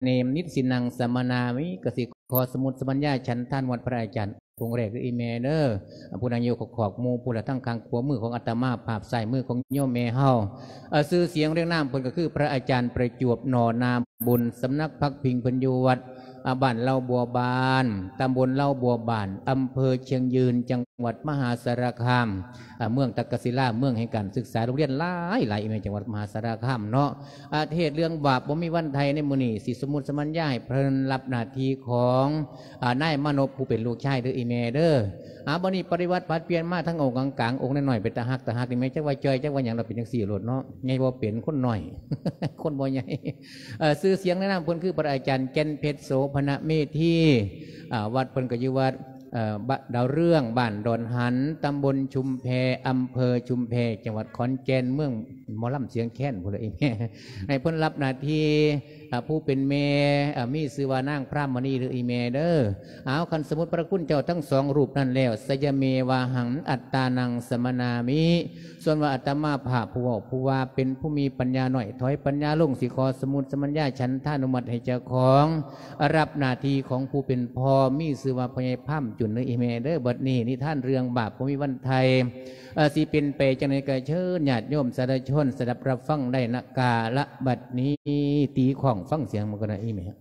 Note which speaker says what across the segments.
Speaker 1: เนมนิสินังสมนามิกสิขอสมุดสมัญญาฉันท่านวัดพระอาจารย์พงแรกคืออีเมเดอร์ผู้นางโยกขอกมูผู้ละตั้งคางขวามือของอาตมาภาพใส่มือของโยมเมเฮาซื้อเสียงเรียงนามเพิ่นก็คือพระอาจารย์ประจวบหนอนาบุญสำนักพักพิงเพิ่นอยู่วัดบ้านเล่าบัวบานตำบลเล่าบัวบานอำเภอเชียงยืนจังหวัดมหาสารคามเมืองตะกศิลาเมืองแห่งการศึกษาโรงเรียนหลายในจังหวัดมหาสารคามเนาะเทศเรื่องบาปบ่มีวันไทยในมื้อนี้สิสมุทรสมัญญาให้เพิ่นรับหน้าที่ของนายมนพผู้เป็นลูกชายเด้ออีเมเด้อบัดนี้ปริวัติผัดเปลี่ยนมาทั้งองค์กลางองค์น้อยๆเป็นตาฮักนี่แม่จักว่าจอยจักว่าหยังเราเป็นจังซี่โลดเนาะใหญ่บ่เป็นคนน้อย คนบ่ใหญ่ชื่อเสียงแนะนำเพิ่นคือพระอาจารย์แก่นเพชรโสภณเมธีวัดเพิ่นก็อยู่วัดดาวเรื่องบ้านดอนหันตำบลชุมแพอำเภอชุมแพจังหวัดขอนแก่นเมืองหมอลำเสียงแค้นพุ่นละอีแม่ให้เพิ่นรับหน้าที่ผู้เป็นแม่มีชื่อว่านางพระมณีหรืออีเมเดอร์คันสมุติพระคุณเจ้าทั้งสองรูปนั่นแล้วสยเมวาหังอัตตานังสมนามิส่วนว่าอัตมาภาพผู้ว่าเป็นผู้มีปัญญาหน่อยถอยปัญญาลงสิขอสมุติสมัญญาฉันท่านุมัติให้เจ้าของรับหน้าที่ของผู้เป็นพ่อมีชื่อว่าพญายพ่ำจุนหรืออีเมเดอร์บัดนี้นิท่านเรื่องบาปผู้มีวันไทยสิเป็นไปจังในกระเชิญญาติโยมสาธุชนสดับรับฟังได้นักกาละบัดนี้ตีของฟังเสียงมันก็ได้อีเมล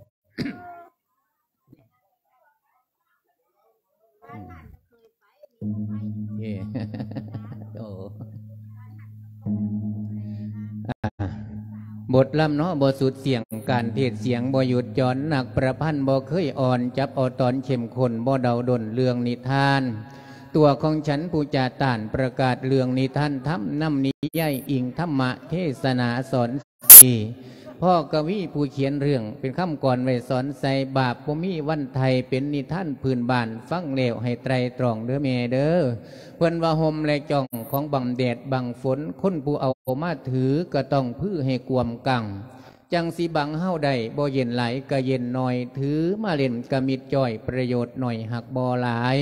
Speaker 1: บทลำเนาะบทสุดเสียงการเทศเสียงบ่หยุดย้อนหนักประพันธ์บ่เคยอ่อนจับเอาตอนเข้มข้นบ่เดาดนเรื่องนิทานตัวของฉันผู้จาต่านประกาศเรื่องนิทานธรรมนำนิยายอิงธรรมะเทศนาสอนพ่อกวีผู้เขียนเรื่องเป็นคำก่อนไว้สอนใส่บาปบ่มีวันไทยเป็นนิทานพื้นบ้านฟังแล้วให้ไตรตรองเด้อแม่เด้อเพิ่นว่าห่มและจ่องของบังแดดบังฝนคนผู้เอามาถือก็ต้องพื้อให้กวมกังจังสีบังเฮาได้บ่เย็นไหลก็เย็นหน่อยถือมาเล่นกะมิดจ่อยประโยชน์หน่อยหักบ่หลาย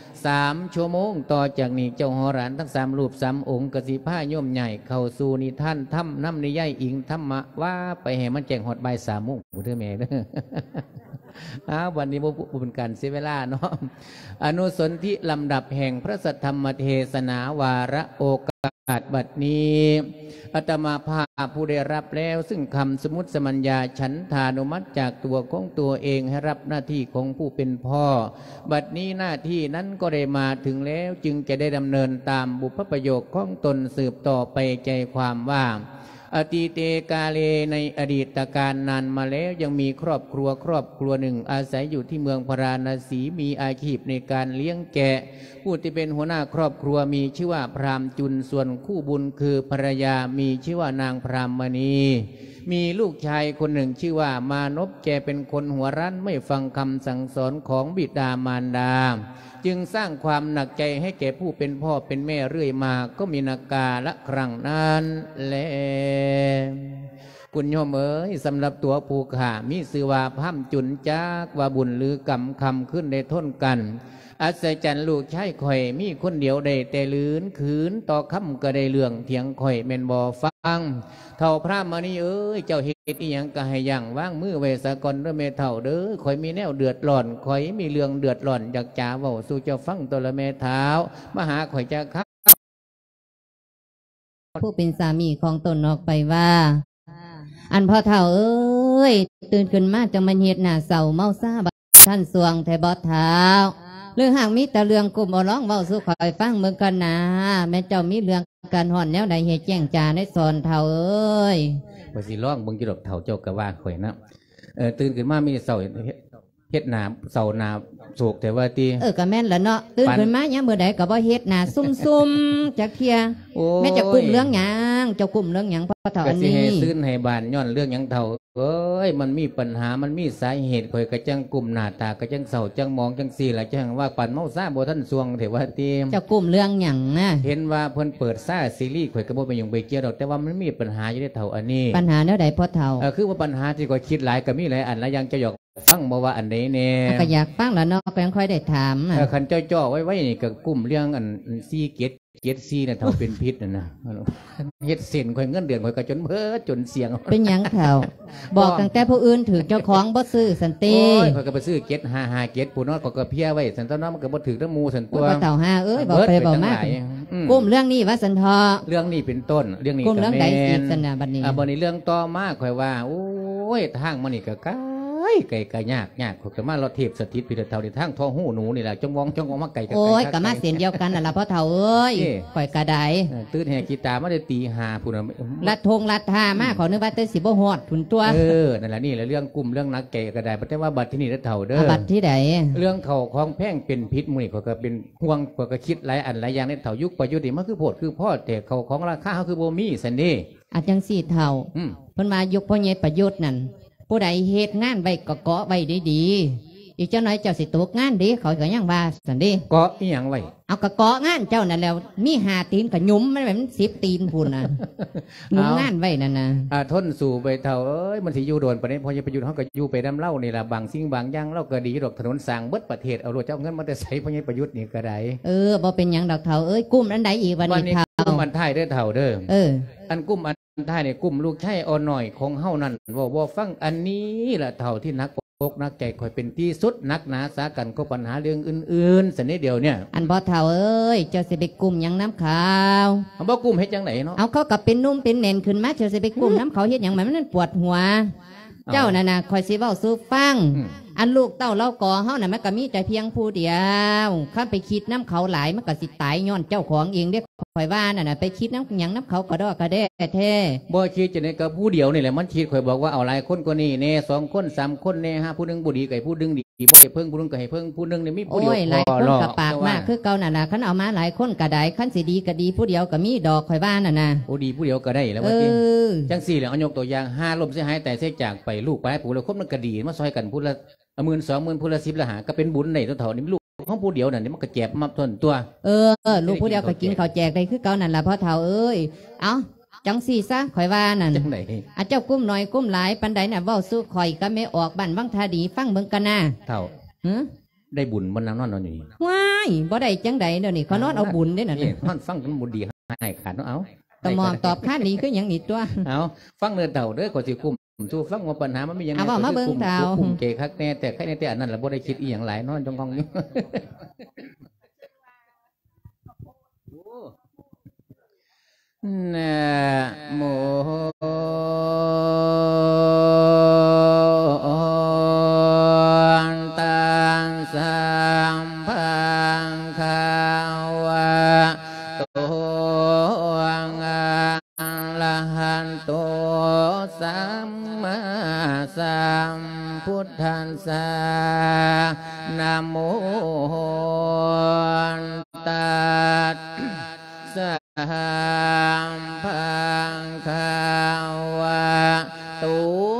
Speaker 1: 3 ชั่วโมงต่อจากนี้เจ้าหอรานทั้ง3 รูป3 องค์กสิผ้าโยมใหญ่เข้าสู่นิทานธรรมน้ำนิยายอิงธรรมะว่าไปให้มันแจ้งหอดบ่าย3 โมงเด้อแม่เด้อวันนี้บ่เป็นการเสียเวลาเนาะอนุสนธิลำดับแห่งพระสัทธรรมเทศนาวาระโอกาสบัดนี้อาตมาภาพผู้ได้รับแล้วซึ่งคำสมุติสมัญญาฉันทานุมัติจากตัวของตัวเองให้รับหน้าที่ของผู้เป็นพ่อบัดนี้หน้าที่นั้นก็ได้มาถึงแล้วจึงจะได้ดำเนินตามบุพประโยคของตนสืบต่อไปใจความว่าอติเตกาเลในอดีตการนานมาแล้วยังมีครอบครัวหนึ่งอาศัยอยู่ที่เมืองพาราณสีมีอาชีพในการเลี้ยงแกะผู้ที่เป็นหัวหน้าครอบครัวมีชื่อว่าพราหมณ์จุนส่วนคู่บุญคือภรรยามีชื่อว่านางพรามณีมีลูกชายคนหนึ่งชื่อว่ามานพแกเป็นคนหัวรั้นไม่ฟังคำสั่งสอนของบิดามารดาจึงสร้างความหนักใจให้แก่ผู้เป็นพ่อเป็นแม่เรื่อยมาก็มีนาการละครั้งนั้นแลคุณโยมเอ๋ยสำหรับตัวผู้ข่ามีสื่อว่าพ่ำจุนจากว่าบุญหรือกรรมคำขึ้นได้ทนกันอัศจรรย์ลูกชายข่อยมีคนเดียวได้แต่ลืนขืนต่อคำก็ได้เรื่องเถียงข่อยแม่นบ่ฟังเท่าพระมณีเอ้ยเจ้าเหตุอีหยังก็ให้ยังว่างมือไว้สะก่อนเด้อแม่เท่าเด้อข่อยมีแนวเดือดร้อนข่อยมีเรื่องเดือดร้อนอยากจ่าเว้าสู่เจ้าฟังตัวละแม่เท้ามาหาข่อยจะครับ
Speaker 2: ผู้เป็นสามีของตนออกไปว่าอันพ่อเท่าเอ้ยตื่นขึ้นมาจังมันเฮ็ดหน้าเศร้าเมาซ่าบัดท่านสวงแทบเท้าเรื่องห่างมีแต่เรื่องกลุ่มเอาร้องเว้าสู่ข่อยฟังเมืองกันนะแม่เจ้ามีเรื่องการห่อนแนวใดเหตุแจ้งจาในสอนเท่าเอ้ย
Speaker 1: บ่สิร้องเบิ่งจิดอกเท่าเจ้าก็ว่าข่อยนะตื่นขึ้นมามีเศร้าเฮ็ดหน้าเศร้าหน้าโศกแต่ว่าตี
Speaker 2: ก็แม่นละเนาะตื่นขึ้นมาเนี่ยเมื่อใดก็บ่เฮ็ดหน้าซุ่มๆจักเที่ยแม่จะกลุ่มเรื่องหยังเจ้ากลุ่มเรื่องหยังพ่อเท่าอันนี้
Speaker 1: ก็สิให้ตื่นให้บ้านย้อนเรื่องหยังเท่าเอ้ยมันมีปัญหามันมีสาเหตุข่อยก็จังกลุ่มหน้าตาก็จังเศร้าจังมองจังซี่ล่ะจังว่าปั่นเมาซ่าบ่ทันสวงแต่ว่าตี
Speaker 2: เจ้ากลุ่มเรื่องหยังนะ
Speaker 1: เห็นว่าเพิ่นเปิดซ่าซีรีส์ข่อยก็บ่ไปยุ่งไปเกี่ยวดอกแต่ว่ามันมีปัญหาอยู่ในเท่าอันนี้
Speaker 2: ปัญหาแนวใดพ่อเท่า
Speaker 1: คือว่าปัญหาที่ข่อยคิดหลายก็มีหลายอันหลายอย่างจะหยอกฟังบ่ว่าอันใดแน่
Speaker 2: ก็อยากฟังแล้วเนาะก็ยังค่อยได้ถาม
Speaker 1: คันจ่อๆไว้นี่ก็กลุ่มเรื่องอัน4 เกตน่ะเท่าเป็นพิษนะเฮ็ดเส้นข่อยเงินเดือนข่อยก็จนเพ้อจนเสียง
Speaker 2: เป็นหยังเท่าบอกตั้งแต่ผู้อื่นถือเจ้าของบ่ซื้อสันติ
Speaker 1: โอ้ยข่อยก็ไปซื้อเกต55เกตผู้น้อยก็เพียไว้สันตอนนั้นมันก็บ่ถือน้ำมูสันตัว
Speaker 2: บ่เท่า5บอกไปบอกมากกุ้มเรื่องนี้ว่าสันทอ
Speaker 1: เรื่องนี้เป็นต้นเรื่องนี้
Speaker 2: กุ้มเรื่องใดอีกสันน่ะบัดนี้
Speaker 1: บัดนี้เรื่องต่อมาข่อยว่าโอ้ยทางมันนี่ก็ไก่ยากข่อยก็มารถเทพสถิตพิเท่าในทางท้องหูหนูนี่แหละจงวองมาไก่
Speaker 2: โอ้ยก็มาเสียนเดียวกันน่ะล่ะพ่อเฒ่าเอ้ยข่อยกระได
Speaker 1: ตื่นแห่กีตามาได้ตี5พุ่น
Speaker 2: ลัดธงลัดท่ามาขอนึกว่าแต่สิบ่ฮอดทุนตัว
Speaker 1: นั่นล่ะนี่แหละเรื่องกลุ่มเรื่องนักไก่กระไดแต่ว่าบัดที่นี่เฒ่าเด้อ
Speaker 2: บัดที่ใด
Speaker 1: เรื่องเขาของแพ่งเป็นพิษมื้อนี้ข่อยก็เป็นห่วงข่อยก็คิดหลายอันหลายอย่างในเฒ่ายุคประยุทธ์นี่มันคือโพดคือพ่อแต่เขาของราคาเฮาคือบ่มีซั่นเด้
Speaker 2: อาจังซี่เฒ่าเพิ่นมายุคพ่อใหญ่ประยุทธ์นั่นผู้ใดเฮ็ดงานไว้ก็เกาะไว้ดีๆอีกเจ้าน้อยเจ้าสิตกงานดีเขาก็ยังว่าสันดี
Speaker 1: เกาะอีหยังไว้
Speaker 2: เอากระเกาะงานเจ้านั่นแล้วมี5 ตีนกับยุ้มมันแบบ10 ตีนพูนน่ะยุ้มงานไว้นั่นน่ะ
Speaker 1: ทนสู่ไปเท่าเอ้ยมันสิอยู่โดนประเด็นพอจะไปอยู่เฮาก็อยู่ไปดำเล่านี่ล่ะบางสิ่งบางอย่างเราก็ดีดอกถนนสร้างเบิดประเทศเอารถเจ้าเงินมาแต่ใส่พอจะประยุทธ์นี่ก็ได้
Speaker 2: บ่เป็นหยังดอกเฒ่าเอ้ยกุ้มอันใดอีกวันนี้เฒ่า
Speaker 1: กุ้มอันท้ายเด้อเฒ่าเด้ออันกุ้มอันท้ายนี่กุ้มลูกชายอ่อนหน่อยของเฮานั่นบ่ฟังอันนี้ล่ะเฒ่าที่นักอกนักใจคอยเป็นที่สุดนักหนาสากันก็ปัญหาเรื่องอื่นๆสันนิดเดียวเนี่ย
Speaker 2: อันบ่เฒ่าเอ้ยเจ้าสิไปกุมยังน้ำขาว
Speaker 1: บ่กุมเฮ็ดจังไหนเนาะ
Speaker 2: เอาเขากับเป็นนุ่มเป็นเน่นขึ้นมาเจ้าสิไปกุมน้ำเขาเฮ็ดอย่างมันปวดหัวเจ้าน่ะคอยสิเว้าสู่ฟังอันลูกเต้าเล่าก่อเฮาน่ะมันก็มีใจเพียงผู้เดียวข้าไปคิดน้ำเขาหลายมันก็สิตายย้อนเจ้าของเองเด้ข่อยว่าน่ะไปคิดน้ำหยังน้ำเขาก็ดอกก็ได้แท้
Speaker 1: บ่คิดจะในกับผู้เดียวนี่แหละมันคิดข่อยบอกว่าเอาหลายคนกว่านี้แน่2 คน 3 คนแน่5ผู้นึงบ่ดีก็ให้ผู้นึงดีบ่ให้เพิ่งผู้นึงก็ให้เพิ่งผู้นึงนี่มีผู้เดียว
Speaker 2: หลายคนก็ปากมากคือเก่าน่ะคันเอามาหลายคนก็ได้คันสิดีก็ดีผู้เดียวก็มีดอกข่อยว่าน่ะ
Speaker 1: ผู้ดีผู้เดียวก็ได้แล้วว่าจังซี่แหละเอายกตัวอย่าง5ลมเสียหายแต่เสียจากไปลูกไปผู้ละคนมันก็ดีมาซอยกันผู้ละ10,000 20,000ผู้ละ10ละหาก็เป็นบุญในตัวเฒ่านี่ลูกของผู้เดียวนั่นนี่มันก็แจกมาต้นตัว
Speaker 2: ลูกผู้เดียวก็กินข้าวแจกได้คือเก่านั่นล่ะพ่อเฒ่าเอ้ยเอ้าจังสี่ซะข่อยว่านั่น
Speaker 1: จังไหน
Speaker 2: เจ้ากุ้มหน่อยกุ้มหลายปันใดน่ะเว้าสู้ข่อยก็ไม่ออกบ้านวังทาดีฟังเบิ่งกันนะ
Speaker 1: เฒ่าได้บุญมันนอนอยู่นี่
Speaker 2: ว้ายบ่ได้จังใดเดี๋ยวนี้เขานอนเอาบุญได้น่ะ
Speaker 1: นี่นอนฟังกันบุญดีให้ขาดเนาะเอา
Speaker 2: ตะมอมตอบค่านี้คือหยังนี่ตัว
Speaker 1: เอาฟังเนื้อเฒ่าเด้อก็สิกุ้มสู้ฟังว่าปัญหามันมีอย่างไร
Speaker 2: มาเบิ่งเฒ่า
Speaker 1: กุ้มเกคักแน่แต่ใครในแต่อันนั้นล่ะบ่ได้คิดอีหยังหลายนอนจงกองอยู่นะโมตังสัมพังคาวะโตอะระหันโตสัมมาสัมพุทธัสสะนะโมตัสสะพังคาวะโต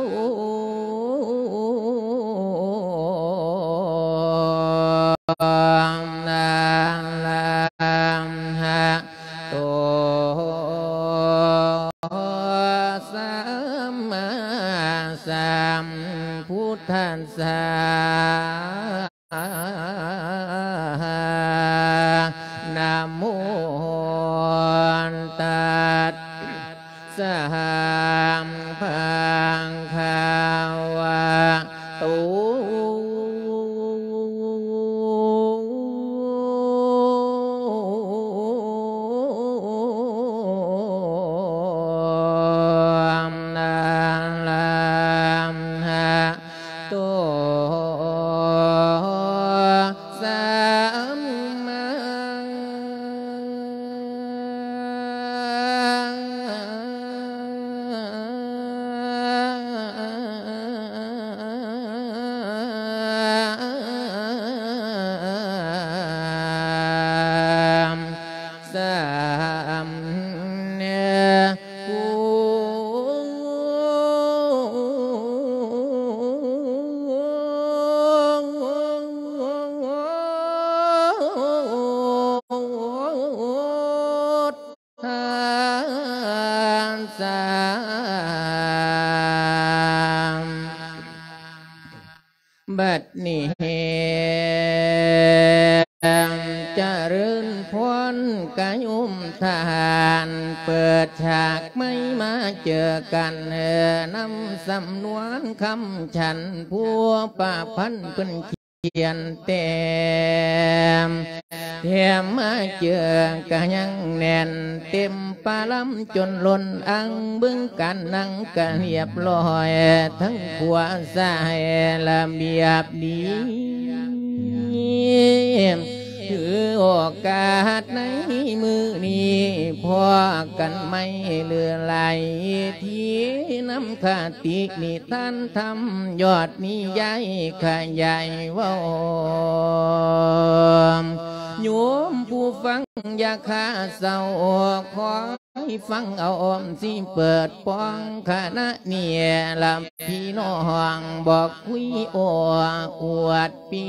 Speaker 1: ท่านสานะโมตัสสะพังคาวะโตบัดนี้เจริญพรกายุมทหารเปิดฉากไม่มาเจอกันนำสำนวนคำฉันผู้ป่าพันเป็นเขียนเต็มมาเจอกะยังแน่นเต็มปาล้ำจนล้นอังบึงกันนั่งกะเรียบร้อยทั้งขวาซ้ายละเบียบดีถือโอกาสในมือนี้พอกันไม่เลือไหลที่น้ำคตินิทานทำยอดนิยายขยายว่าโยมผู้ฟังอย่าขาเศร้าขอให้ฟังเอาอมสิเปิดป้องคณะเนี่ยลำพี่น้องบอกคุยอวดปี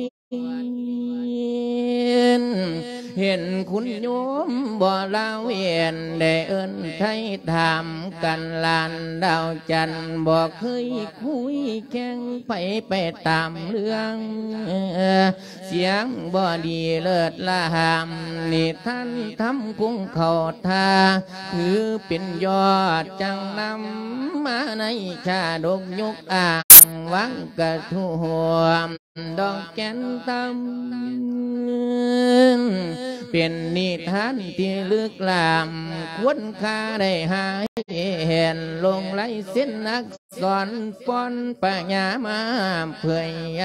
Speaker 1: เห็นคุณโยมบ่ลาเวียนได้เอิ้นไทยถามกันลานดาวจันทร์บ่เคยคุยแข่งไปตามเรื่องเสียงบ่ดีเลิศละหามนี่ท่านทำคุ้งเขาทาคือเป็นยอดจังนำมาในชาดกยกอ่างวังกระทุ่มดอกแก้นตำเป็นนิทานที่ลึกล้ำควรค่าได้หายเห็นลงไหลเส้นนักสอนป้อนปัญญามาเพื่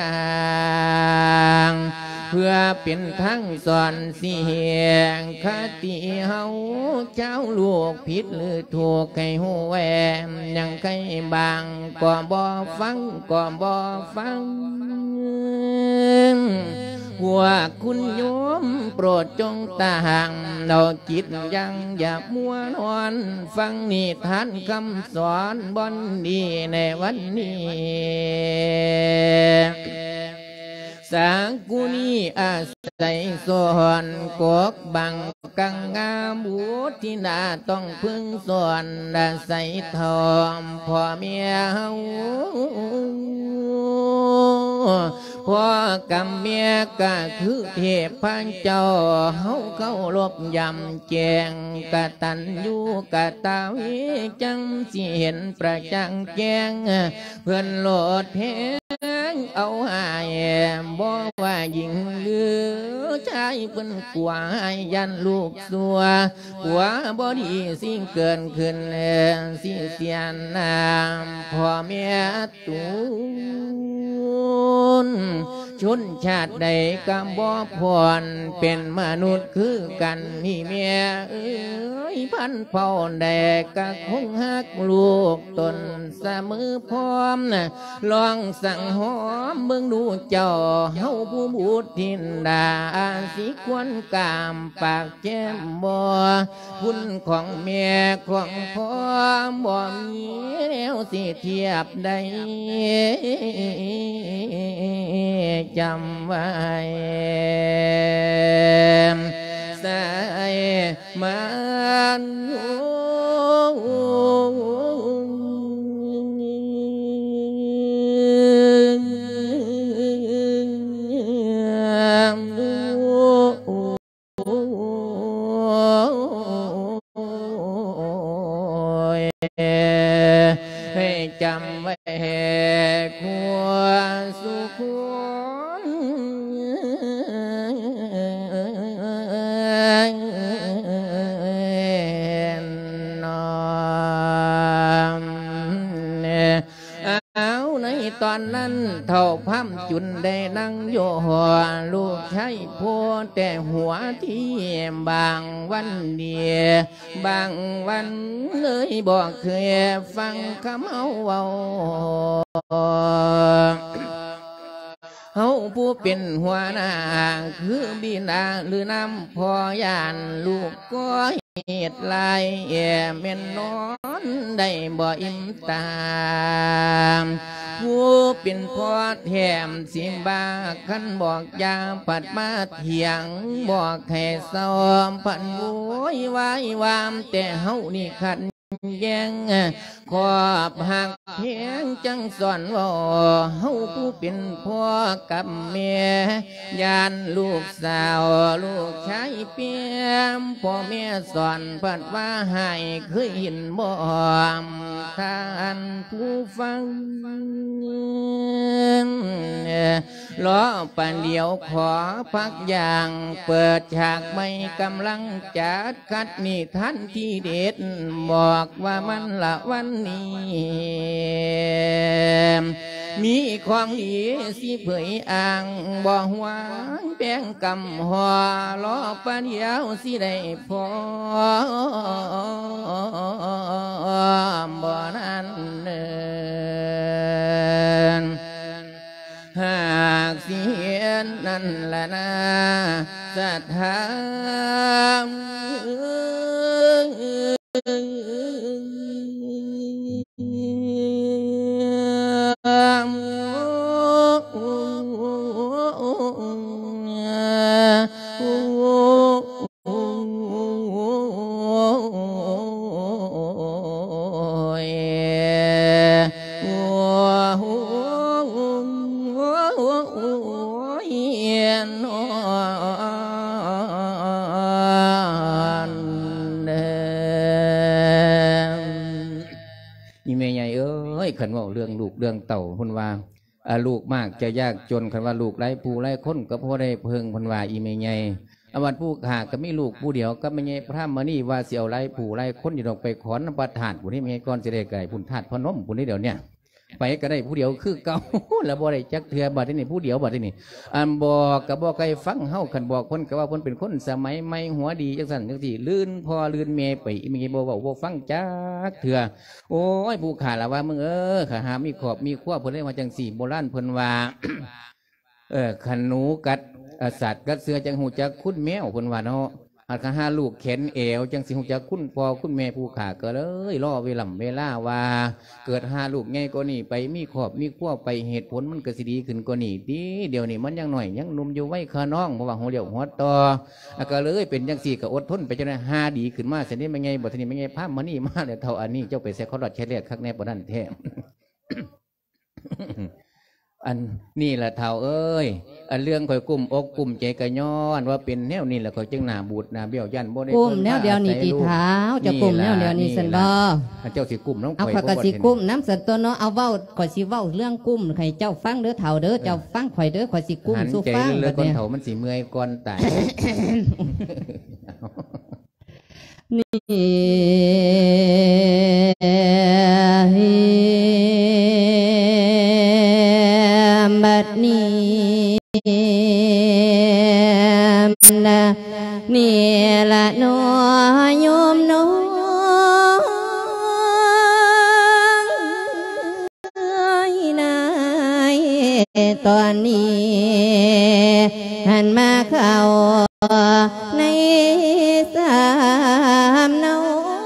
Speaker 1: อย่างเพื่อเป็นทั้งสอนเสียงคติเฮาเจ้าลูกผิดหรือถูกให้หูแหวมยังใครบางก็บ่ฟังก็บ่ฟังว่าคุณโยมโปรดจงตาห่างเราจิตยังอย่ามัวนอนฟังนิทานคำสอนบอนดีในวันนี้สากุนีอาศัยสอนกกบังกังงามบุตรที่นาต้องพึ่งสอนอาศัยทอมพ่อเมียเฮาพ่อกำเมียก็คือเทพพันเจ้าเฮาเข้ารบยำแจงกะตันอยู่กะตาวิจังสิเห็นประจังแจงเพื่อนโลดเพงเอาหายบ่ว่าหญิงหรือชายเพิ่นกลัวให้ยันลูกสัวกลัวบ่ดีสิ่งเกินขึ้นสิเสียน้ำพ่อเมียตูนชนชาติใดก็บ่พรเป็นมนุษย์คือกันนี่เมียเอ้ยพันเผ่าแดกก็คงหักลูกตนเสมอพร้อมลองสั่งหอมเบิ่งดูเจ้าเฮาผู้บุตรทินดาสิควรกามปากแก้มบ่คุณของเมียของพ่อบ่มีแล้วสิเทียบได้จำไว้ใส่มันให้จำไว้ควรสุขตอนนั้นเท่าพัมจุนได้นั่งโยหัวลูกชายพ่อแต่หัวที่บางวันเดียบางวันเลยบอกเคยฟังคำเอาเฮาผู้เป็นหัวหน้าคือบิดาหรือน้ำพ่อยานลูกก็เหตุลายเม่นนอนได้บ่อิ่มตามผู้เป็นพ่อแถมสิบาคันบอกยาปัดมาเถียงบอกให้ซ้อมพันโวยวายวามแต่เฮานี่ขัดแย้งขอบหักเพียงจังสอนว่าเฮาผู้เป็นพ่อกับแม่ยานลูกสาวลูกชายเปียมพ่อแม่สอนพัดว่าให้เคยเห็นบ่ท่านผู้ฟังล้อปันเดียวขอพักอย่างเปิดฉากไม่กำลังจัดคัดนี่ท่านที่เด็ดบอกว่ามันละวันนี้มีของดีสิเผยอ่างบ่หวงแป้งกำหัวล้อปันเดียวสิได้พอบ่นั้นเนินหากเสียนนั่นละนะศรัทธาขันว่าเรื่องลูกเรื่องเต่าพนว่าลูกมากจะยากจนขันว่าลูกไร้ผู้ไร้คนก็พอได้เพิงพนว่าอีเมย์ใหญ่อวันผู้หากก็มีลูกผู้เดียวก็ไม่ใช่พระมานี่ว่าเสี่ยวไร้ผู้ไร้คนอยู่ตรงไปขอนประทานผู้นี้ไม่ใช่ก้อนเสด็จไก่พุ่นธาตุพนมผู้นี้เดี๋ยวเนี่ยไปก็ได้ผู้เดียวคือเก่าแล้วบ่ได้จักเถื่อบัดนี้ผู้เดียวบัดนี้บอกกับบอกใครฟังเฮาขันบอกคนก็ว่าคนเป็นคนสมัยใหม่หัวดีจังสันจังสี่ลื่นพอลื่นเมย์ไปมีบอกฟังจักเถื่อโอ้ยผู้ขาละว่ามึงขาหามีขอบมีขั้วเพิ่นได้มาจังสี่โบราณเพิ่นว่าขันหนูกัดสัตว์กัดเสือจังหูจักคุ้นแมวเพิ่นว่าเนาะอาจจะหาลูกเข็นเอวจังสิหูจักคุ้นพอคุ้นแม่ผู้ขาก็เลยล่อเวลาว่าเกิดหาลูกไงก็นี่ไปมีขอบมีขั้วไปเหตุผลมันก็สิดีขึ้นก็นี่ดีเดี๋ยวนี้มันยังหน่อยยังนุ่มอยู่ไว้ข้าน้องเพราะว่าหัวเดียวหัวต่อก็เลยเป็นจังสี่ก็อดทนไปจนหาดีขึ้นมาเสร็จนี้ไม่ไงบ่ทีนี้ไม่ไงภาพมันนี่มาเลยเท่าอันนี้เจ้าไปเสียเขาหลอดเฉลี่ยคักแน่ปนั่นแท้ อันนี่แหละเท่าเอ้ยอันเรื่องข่อยกุ้มอกกุ้มใจกระย้อนว่าเป็นแนวนี่แหละข่อยจึงหนาบูดหนาเบี้ยวยันบ่ได้
Speaker 2: กุ้มแนวเดียวนี่จีเท้าจะกุ้มแนวเดียวนี่สันบ่
Speaker 1: เจ้าสิกุ้มน้อง
Speaker 2: ข่อยเอาข่อยสิกุ้มน้ำสันตัวเนาะเอาเว้าข่อยสิเว้าเรื่องกุ้มใครเจ้าฟังเด้อเท่าเด้อเจ้าฟังข่อยเด้อข่อยสิกุ้มสู้ฟัง
Speaker 1: เลยคนเท่ามันสิเมื่อยก่อนตาย
Speaker 2: บัดนี้นี่ละน้อยโยมน้อยนายตอนนี้หันมาเข้าในสามเนา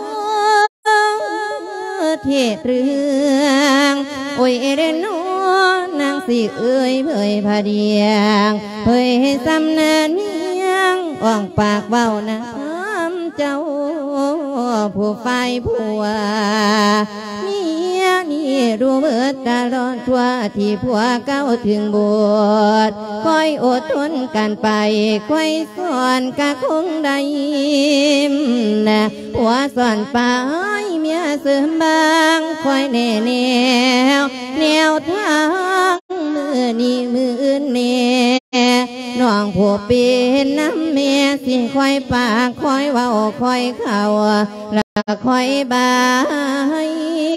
Speaker 2: เทศเรื่องโอ้ยเรนโนางสิเอ้ยเผยพาเดียงเผยสำนันยังอ่องปากเบ้าน้ำเจ้าผู้ไฟผัวเมียนี่รู้เบิดตลอดทั่วที่ผัวเก้าถึงบวชคอยอดทนกันไปคอยสอนกะคงได้นะผัวสอนไปเมียเสริมบางคอยแนวทางมือนี้มืออื่นแน่น้องผู้เป็นน้ำเมียสิคอยปากคอยเว้าคอยเข่าแล้วคอยบาย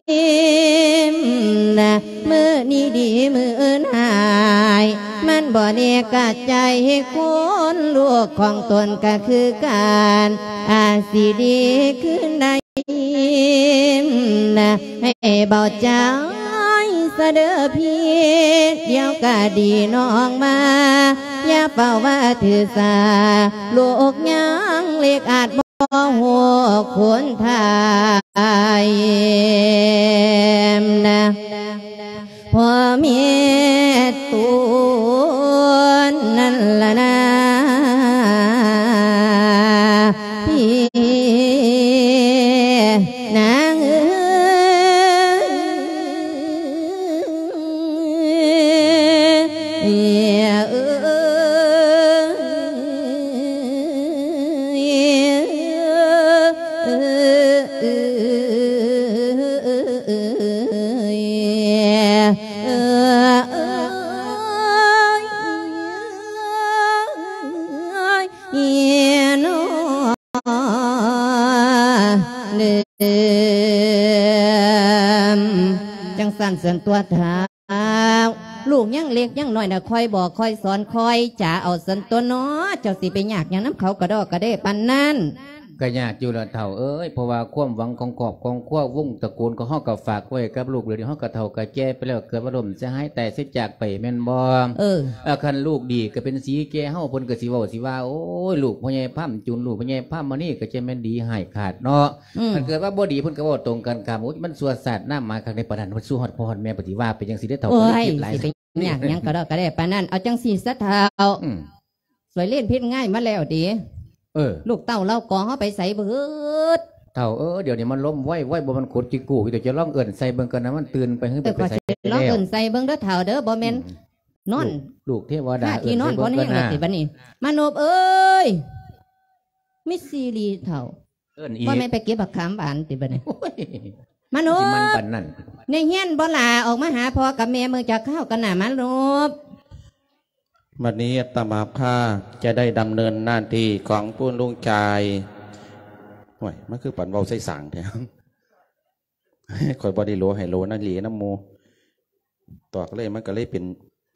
Speaker 2: นะมือนี้ดีมืออื่นหายมันบ่เนกะใจให้คนลูกของตนก็คือการอาสิดีขึ้นได้นะให้เบาใจเสด็จพี่เดี๋ยวก็ดีน้องมาอย่าเฝ้าว่าถือสาลูกยังเล็กอาจบ่หัวคนไทยนะพอเมียตัวนั่นละนะพี่นางจังสั่นเสินตัวเท้าลูกยังเล็กยังน้อยนะคอยบอกคอยสอนคอยจ่าเอาสันตัวน้อเจ้าสิไปยากอย่างน้ำเขากระดอกกระเด้ปันนั่น
Speaker 1: ก็ยากอยู่ละเถ่าเอ้ยเพราะว่าความหวังของกอบของขั้ววงตระกูลของเฮากับฝากไว้กับลูกเดี๋ยวเฮากับเถ่ากับแก่ไปแล้วเกิดว่าลมจะหายแต่เสียจากไปแม่นบ่คันลูกดีก็เป็นสีแก่เฮาเพิ่นก็สิเว้าสิว่าโอ้ยลูกพ่อใหญ่พ่ำจุนลูกพ่อใหญ่พ่ำมานี่ก็จะแม่นดีหายขาดเนาะมันเกิดว่าบ่ดีเพิ่นก็เว้าตรงกันครับโอ้ยมันสัวสัตว์น้ำมาข้างในปานนั้นมันสู้ฮอดพ่อฮอดแม่ปฏิว่าเป็นจังซี่ได้เถ่า
Speaker 2: ก็คิดหลายอยากยังกระดอกกระเด้ปันนั่นเอาจังซี่ซะเท้าสวยเล่นพิษง่ายมาแล้วดีลูกเต่าเล่ากองเขาไปใส่เบิด
Speaker 1: เต่าเดี๋ยวนี้มันล้มไหวบ่มันขดจิกูเดี๋ยวจะล่องเอิ่นใส่เบิ่งกันนะมันตื่นไปให้ไปใส่
Speaker 2: ล่องเอิ่นใส่เบิ่งเด้อเต่าเด้อบ่แม่นนอน
Speaker 1: ลูกเทวดา
Speaker 2: ที่นอนบ่แห้งเลยสิบัดนี้มานบเอ้ยมิซีรีเต่าบ่แม่นไปเก็บบักขามบานสิบัดนี้มานบในเฮียนบ่ลาออกมาหาพ่อกับแม่มือจะเข้ากันน่ะมานบ
Speaker 3: วันนี้อาตมาภาพจะได้ดำเนินหน้าที่ของผู้ลุงชายห่วยมันคือปั่นเบาใส่สางแถมคอยบอดี้โลไฮโลนั่นหลีน้ำมูตอกเลยมันก็เลยเป็น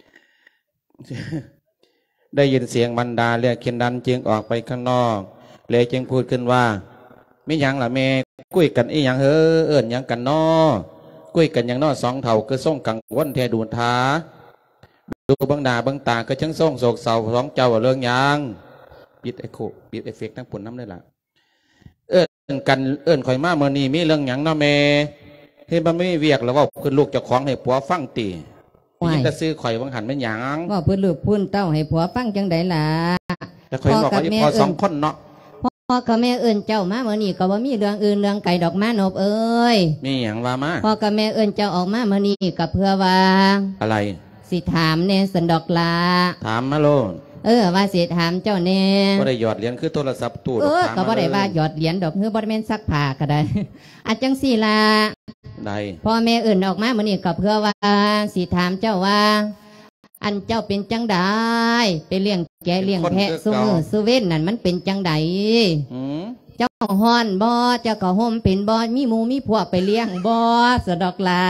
Speaker 3: ได้ยินเสียงบรรดาเรียกเคียนดันจึงออกไปข้างนอกเลยจึงพูดขึ้นว่าไม่ยังล่ะแม่กุ้ยกันอีหยังเอิญยังกันนอกุ้ยกันยังนอสองเท่าคือส่งกังวลแทดูท้าดูบังดาบังตาก็ช่างส่งโศกเศร้าร้องเจ้าเรื่องยังปิดไอโคปิดไอเฟกทั้งปุ่นน้ำได้ละเอิญกันเอิญข่อยมาเมื่อนี้มีเรื่องยังเนาะเมเฮ้ยมันไม่เวียกแล้วว่าคือลูกเจ้าของให้ผัวฟังตียิ่งจะซื้อข่อยบังหันไม่หยัง
Speaker 2: ว่าเพื่อนลูกพุ่นเต้าให้ผัวฟังจังไดล่ะ
Speaker 3: แต่ข่อยบอกว่าพอสองคนเนาะ
Speaker 2: พ่อกับแม่เอิญเจ้ามาเมื่อนี้ก็ว่ามีเรื่องอื่นเรื่องไก่ดอกม้านบเอ้ย
Speaker 3: มีอย่างว่ามา
Speaker 2: พ่อกับแม่เอิญเจ้าออกมาเมื่อนี้กับเพื่อว่า
Speaker 3: อะไร
Speaker 2: สิถามเนสันดอกลา
Speaker 3: ถามมาโล
Speaker 2: ว่าสิถามเจ้าเน่
Speaker 3: บ่ได้หยอดเหรียญคือโทรศัพท์ตู้
Speaker 2: ก็บ่ได้ว่าหยอดเหรียญดอกคือบ่ได้แม่นซักผ้าก็ได้อาจังสี่ล่ะ
Speaker 3: ได้
Speaker 2: พ่อแม่อื่นออกมามื้อนี้ก็เพื่อว่าสิถามเจ้าว่าอันเจ้าเป็นจังใดไปเลี้ยงแกะเลี้ยงแพะซุมื้อซุเว้นนั่นมันเป็นจังใดเจ้าฮ้อนบ่เจ้าก็ห่มเป็นบ่มีหมู่มีพวกไปเลี้ยงบ่สะดอกล่ะ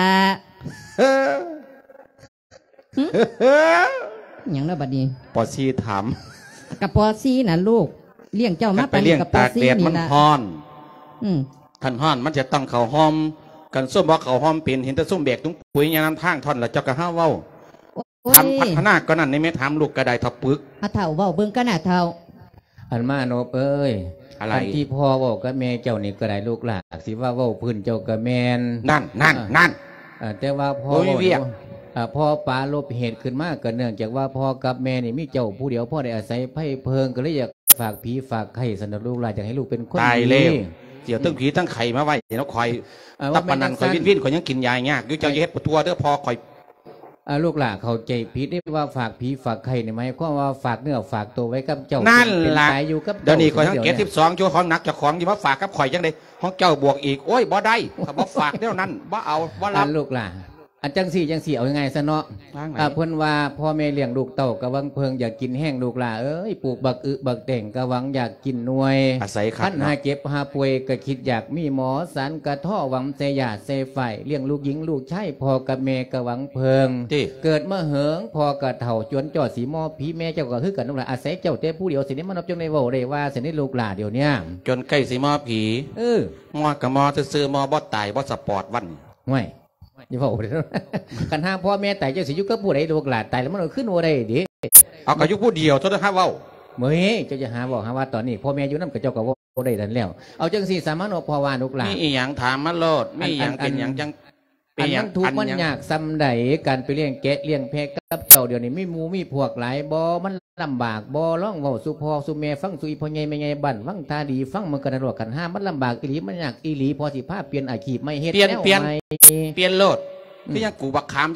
Speaker 2: อย่างนั้นบัดนี้
Speaker 3: ปอซีถาม
Speaker 2: กับปอซีน่ะลูกเลี้ยงเจ้ามา
Speaker 3: ไปเลี้ยงตากแดดมันฮ้อนขันฮ้อนมันจะต้องเข่าห้อมกันส้มบอกเข่าห้อมเป็นเห็นแต่ส้มแบกตุ้งปุ๋ยยางทางท่อนแล้วเจ้าก็ห้าเว้าทำพัฒนาก็นั่นในเม็ดทำลูกกระไดทับปึก
Speaker 2: เท่าเว้าเบิ่งก็น่ะเท่า
Speaker 1: อันมาโนเอ้ยอะไรที่พ่อเว้ากับแม่เจ้านี่ก็ได้ลูกหลานสิว่าเว้าพื้นเจ้ากับแม่
Speaker 3: นั่น
Speaker 1: แต่ว่าพ่อพ่อปาลบเหตุขึ้นมากกันเนื่องจากว่าพ่อกับแม่นี่มีเจ้าผู้เดียวพ่อได้อาศัยไพ่เพิงก็เลยอยากฝากผีฝากไข่สนับลูกหลานอยากให้ลูกเป็นคน
Speaker 3: ตายเร็วเดี๋ยวตั้งผีตั้งไข่มาไว้เดี๋ยวคอยตับปนันคอยวิ่นคอยยังกินยายากยุ่งเจ้าเย็ดปวดตัวเด้อพอคอย
Speaker 1: ลูกหลานเขาใจผิดได้ว่าฝากผีฝากไข่เนี่ยไหมก็ว่าฝากเนื้อฝากตัวไว้กับเจ้า
Speaker 3: นั่นแหละ
Speaker 1: เดี๋
Speaker 3: ยวนี้คอยทั้งเกศ12ชั่วของนักจะของที่ว่าฝากกับข่อยยังไงของเจ้าบวกอีกโอ้ยบ่ได้บ่ฝากเท่านั้นบ่เอาบ่รับ
Speaker 1: ลูกหลานอันจังสี่เอายังไงซะเนาะเพิ่นว่าพ่อแม่เลี้ยงลูกเต่ากะวังเพิงอยากกินแห้งลูกหล่าปลูกบักบักแต่งกะวังอยากกินหน่วยขั้นหาเจ็บหาป่วยก็คิดอยากมีหมอสันกะท่อหวังเสียเสียไฟเลี้ยงลูกหญิงลูกชายพ่อกับแม่กะวังเพิงเกิดเมื่อเหิงพ่อกะเถ่าจวนจอดสีหม้อผีแม่เจ้าก็คือกันลูกหล่าอาศัยเจ้าแต่ผู้เดียวสินี้มันนับจงในโวเรว่าสินี้ลูกหล่าเดี๋ยวนี้
Speaker 3: จนใกล้สีหม้อผีหม้อกับหม้อซื้อหม้อบอสตายบอสสปอร์ตวัน
Speaker 1: ไม่อย่าบอกเลยกันห้ามพ่อแม่แต่เจ้าสิยุก็พูดได้ลูกหลานตายแล้วมันขึ้นโอได้ดิ
Speaker 3: เอากับยุพูดเดียวเท่านั้นฮะว่า
Speaker 1: เมื่อเจ้าจะหาบอกฮะว่าตอนนี้พ่อแม่อยู่นั่นกับเจ้ากับว่าได้ทันแล้วเอาจังสี่สามารถโอพอวานุกหลาน
Speaker 3: มีอย่างถามมาโลดมีอย่างเป็นอย่างจัง
Speaker 1: อันนั้นทุกมันยากซ้ำใดการไปเลี้ยงแกะเลี้ยงแพะกับเจ้าเดี๋ยวนี้ไม่มูมีพวกหลายบ่มันลำบากบ่ร้องเว้าสุพอสุเมฟังสุอีพ่อใหญ่แม่ใหญ่บั่นฟังตาดีฟังมันกระโดดกันห้ามันลำบากอีหลีมันยากอีหลีพอสิผ้าเปลี่ยนอาชีพไม่เฮ็ด
Speaker 3: เปลี่ยนโลดที่ยังกูบักขามยังสิ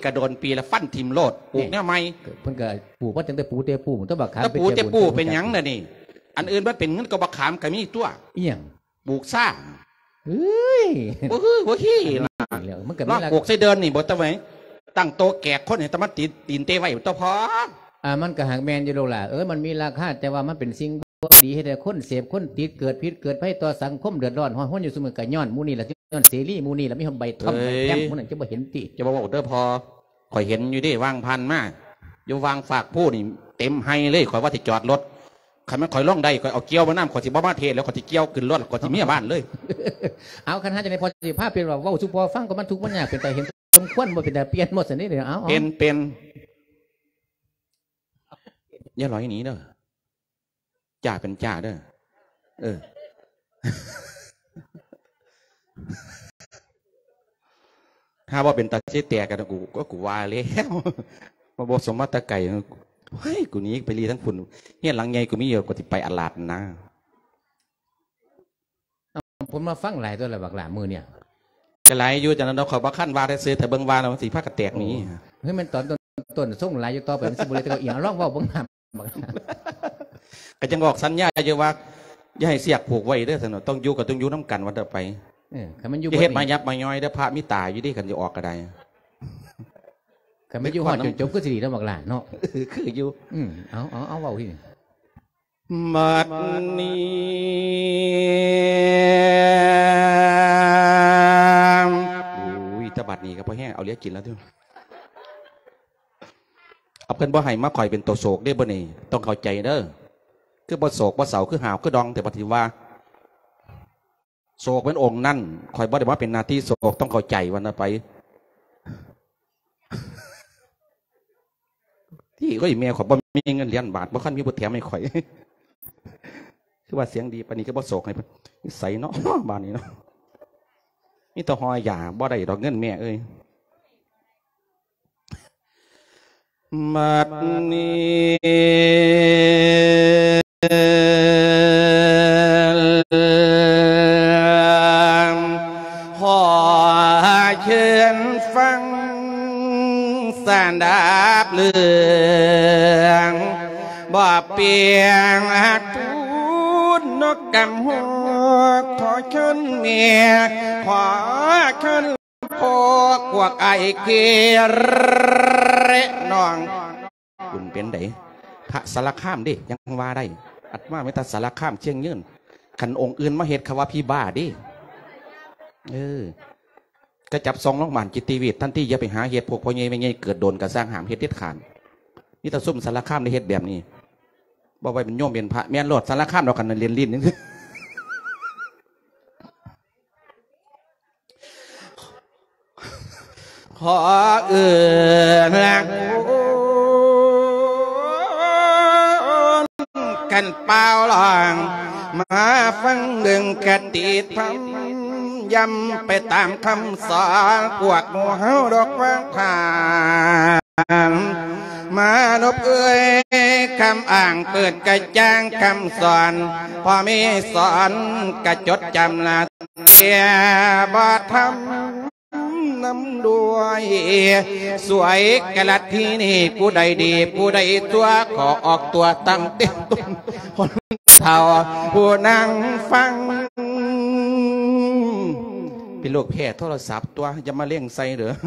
Speaker 3: กระโดนปีละฟันทิมโลดปลูกเนี่ยไม่
Speaker 1: เพิ่นก็ปลูกว่าจังแต่ปลูกเตะปลูกต้องบักขาม
Speaker 3: ปลูกเตะปลูกเป็นหยังน่ะนี่อันอื่นมันเป็นเงินก็บักขามก็มีตัว
Speaker 1: เอียง
Speaker 3: ปลูกซ่า
Speaker 1: เฮ้ย
Speaker 3: โอ้โหล่ะลองปลูกใส่เดินนี่บ่ตะไหมตั้งโตแก่คนเห็นตะมันตีนเตะไว้ตัวพอ
Speaker 1: มันก็หักแมนอยู่โลล่ะมันมีราคาแต่ว่ามันเป็นสิ่งดีให้แต่คนเสพคนติดเกิดพิษเกิดภัยต่อสังคมเดือดร้อนห้อนอยู่เสมอกับย้อนมูนี่แหละที่ย้อนเสรีมูนี่แหละมีคนใบทอมแก้มมูนั่นจะบ่เห็นติ
Speaker 3: จะบอกเด้อพอข่อยเห็นอยู่ดิวางพันมากอยู่วางฝากผู้นี่เต็มให้เลยข่อยว่าที่จอดรถขันมันข่อยล่องได้ข่อยเอาเกี้ยวมาน้ำข่อยสิบ่มาเทแล้วข่อยสิเกี้ยวขึ้นรถข่อยสิเมียบ้านเลย
Speaker 1: เอาคันหาจะในพอสิภาพเป็นว่าว่าสุพอฟังก็มันทุกมันยากเป็นแต่เห็นสมควรบ่เป็นแต่เปลี่ยนหมดสินี่เดี๋ยวเอา
Speaker 3: เป็นอย่าลอยหนีเด้อจ่าเป็นจ่าเด้อถ้าว่าเป็นตาเชี่ยแตกกันกูว่าแล้วมาบอกสมมาตะไก่เฮ้ยกูนี้ไปรีทั้งฝุ่นเนี่ยหลังไงกูมีเยอะกว่าที่ไปอลาดนะ
Speaker 1: ผมมาฟังหลายตัวเลยบักหลามือเนี่ย
Speaker 3: จะไหลอยู่จากนั้นเราขอบักขั้นวาได้ซื้อแต่เบิ้งวาเราสีผ้ากระแตกนี้
Speaker 1: เฮ้ยมันต้นส่งหลายอยู่ต่อไปมันสิบุเรตก็เอียงร้องว่าบังคับ
Speaker 3: ก็จังบอกสัญญาเยอะว่าอย่าให้เสียกผูกไว้เด้อสนต้องอยู่กับต้องอยู่น้ำกันวันต่อไปจะเฮ็ดมายับมาย้อยได้พระมิตาอยู่ดีกันจะออกกระได
Speaker 1: ก็ไม่อยู่หอดจนจบก็สิดีแล้วบักหลานเนาะ
Speaker 3: คืออยู่
Speaker 1: เอาเบาที่
Speaker 3: มัดนี้ตะบัดนี้ก็พอแห้งเอาเลี้ยกินแล้วด้วยเอาเพิ่นบ่ให้มาคอยเป็นตัวโศกได้บ่นี่ต้องเข้าใจเด้อคือบ่โศกบ่เสาคือหาวคือดองแต่ปฏิว่าโศกเป็นองค์นั่นคอยบ่ได้ว่าเป็นนาทีโศกต้องเข้าใจวันนั้นไปที่ก็อีเมลขอยบ่มีเงินเหรียญบาทบ่คันมีบ่แถมให้ข่อยคือว่าเสียงดีปานนี้ก็บ่โศกให้นิสัยเนาะบ้านนี้เนาะนี่ต่อหอยหย่าบ่ได้ดอกเงินแม่เอ้ยมัดนี้ขอเชิญฟังสานดาบเลืองบ่เปียงหักทูนนกกำหัวขอเชิญเมียขอเชิญพวกไอเกเรน้องคุณเป็นไดพระสารข้ามดิยังว่าได้อัดว่าไม่ตัดสารข้ามเชียงยืนขันองค์อื่นมาเหตุคำว่าพี่บ้าดิก็จับซองน้องหมันจิตติวิทย์ท่านที่อย่าไปหาเหตุพวกพ่อเงี้ยไม่เงี้ยเกิดโดนกระสร้างหามเหตุเด็ดขาดนี่ตาซุ่มสารข้ามในเหตุแบบนี้บอกไว้เป็นโยมเป็นพระแม่นโลดสารข้ามเรากันเรียนลิ้นนี่ขอกันเปล่าหลองมาฟังเรื่องกติธรรมย้ำไปตามคำสอนพวกหมู่เฮาดอกว่าผ่านมานบคำอ่างเปิดกระจ้างคำสอนพอมีสอนกระจดจำละเสียบ่ทำนำด้วยสวยกระลัดที่นี่ผู้ใดดีผู้ใดตัวขอออกตัวตั้งเต็มต้นคนเท่าผู้นั่งฟังเป็นโรคแพ้โทรศัพท์ตัวจะมาเลี้ยงใส่เหรอ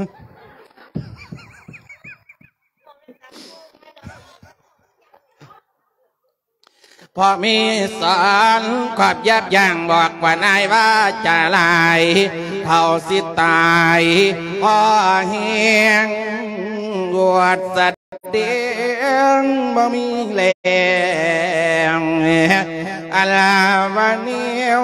Speaker 3: พอมีสอนขอบยับยั้งบอกว่านายว่าจะลายเผาสิตายพอเฮียงบวชสัตว์เดียงบ่มีแรงอาลาวันเนียว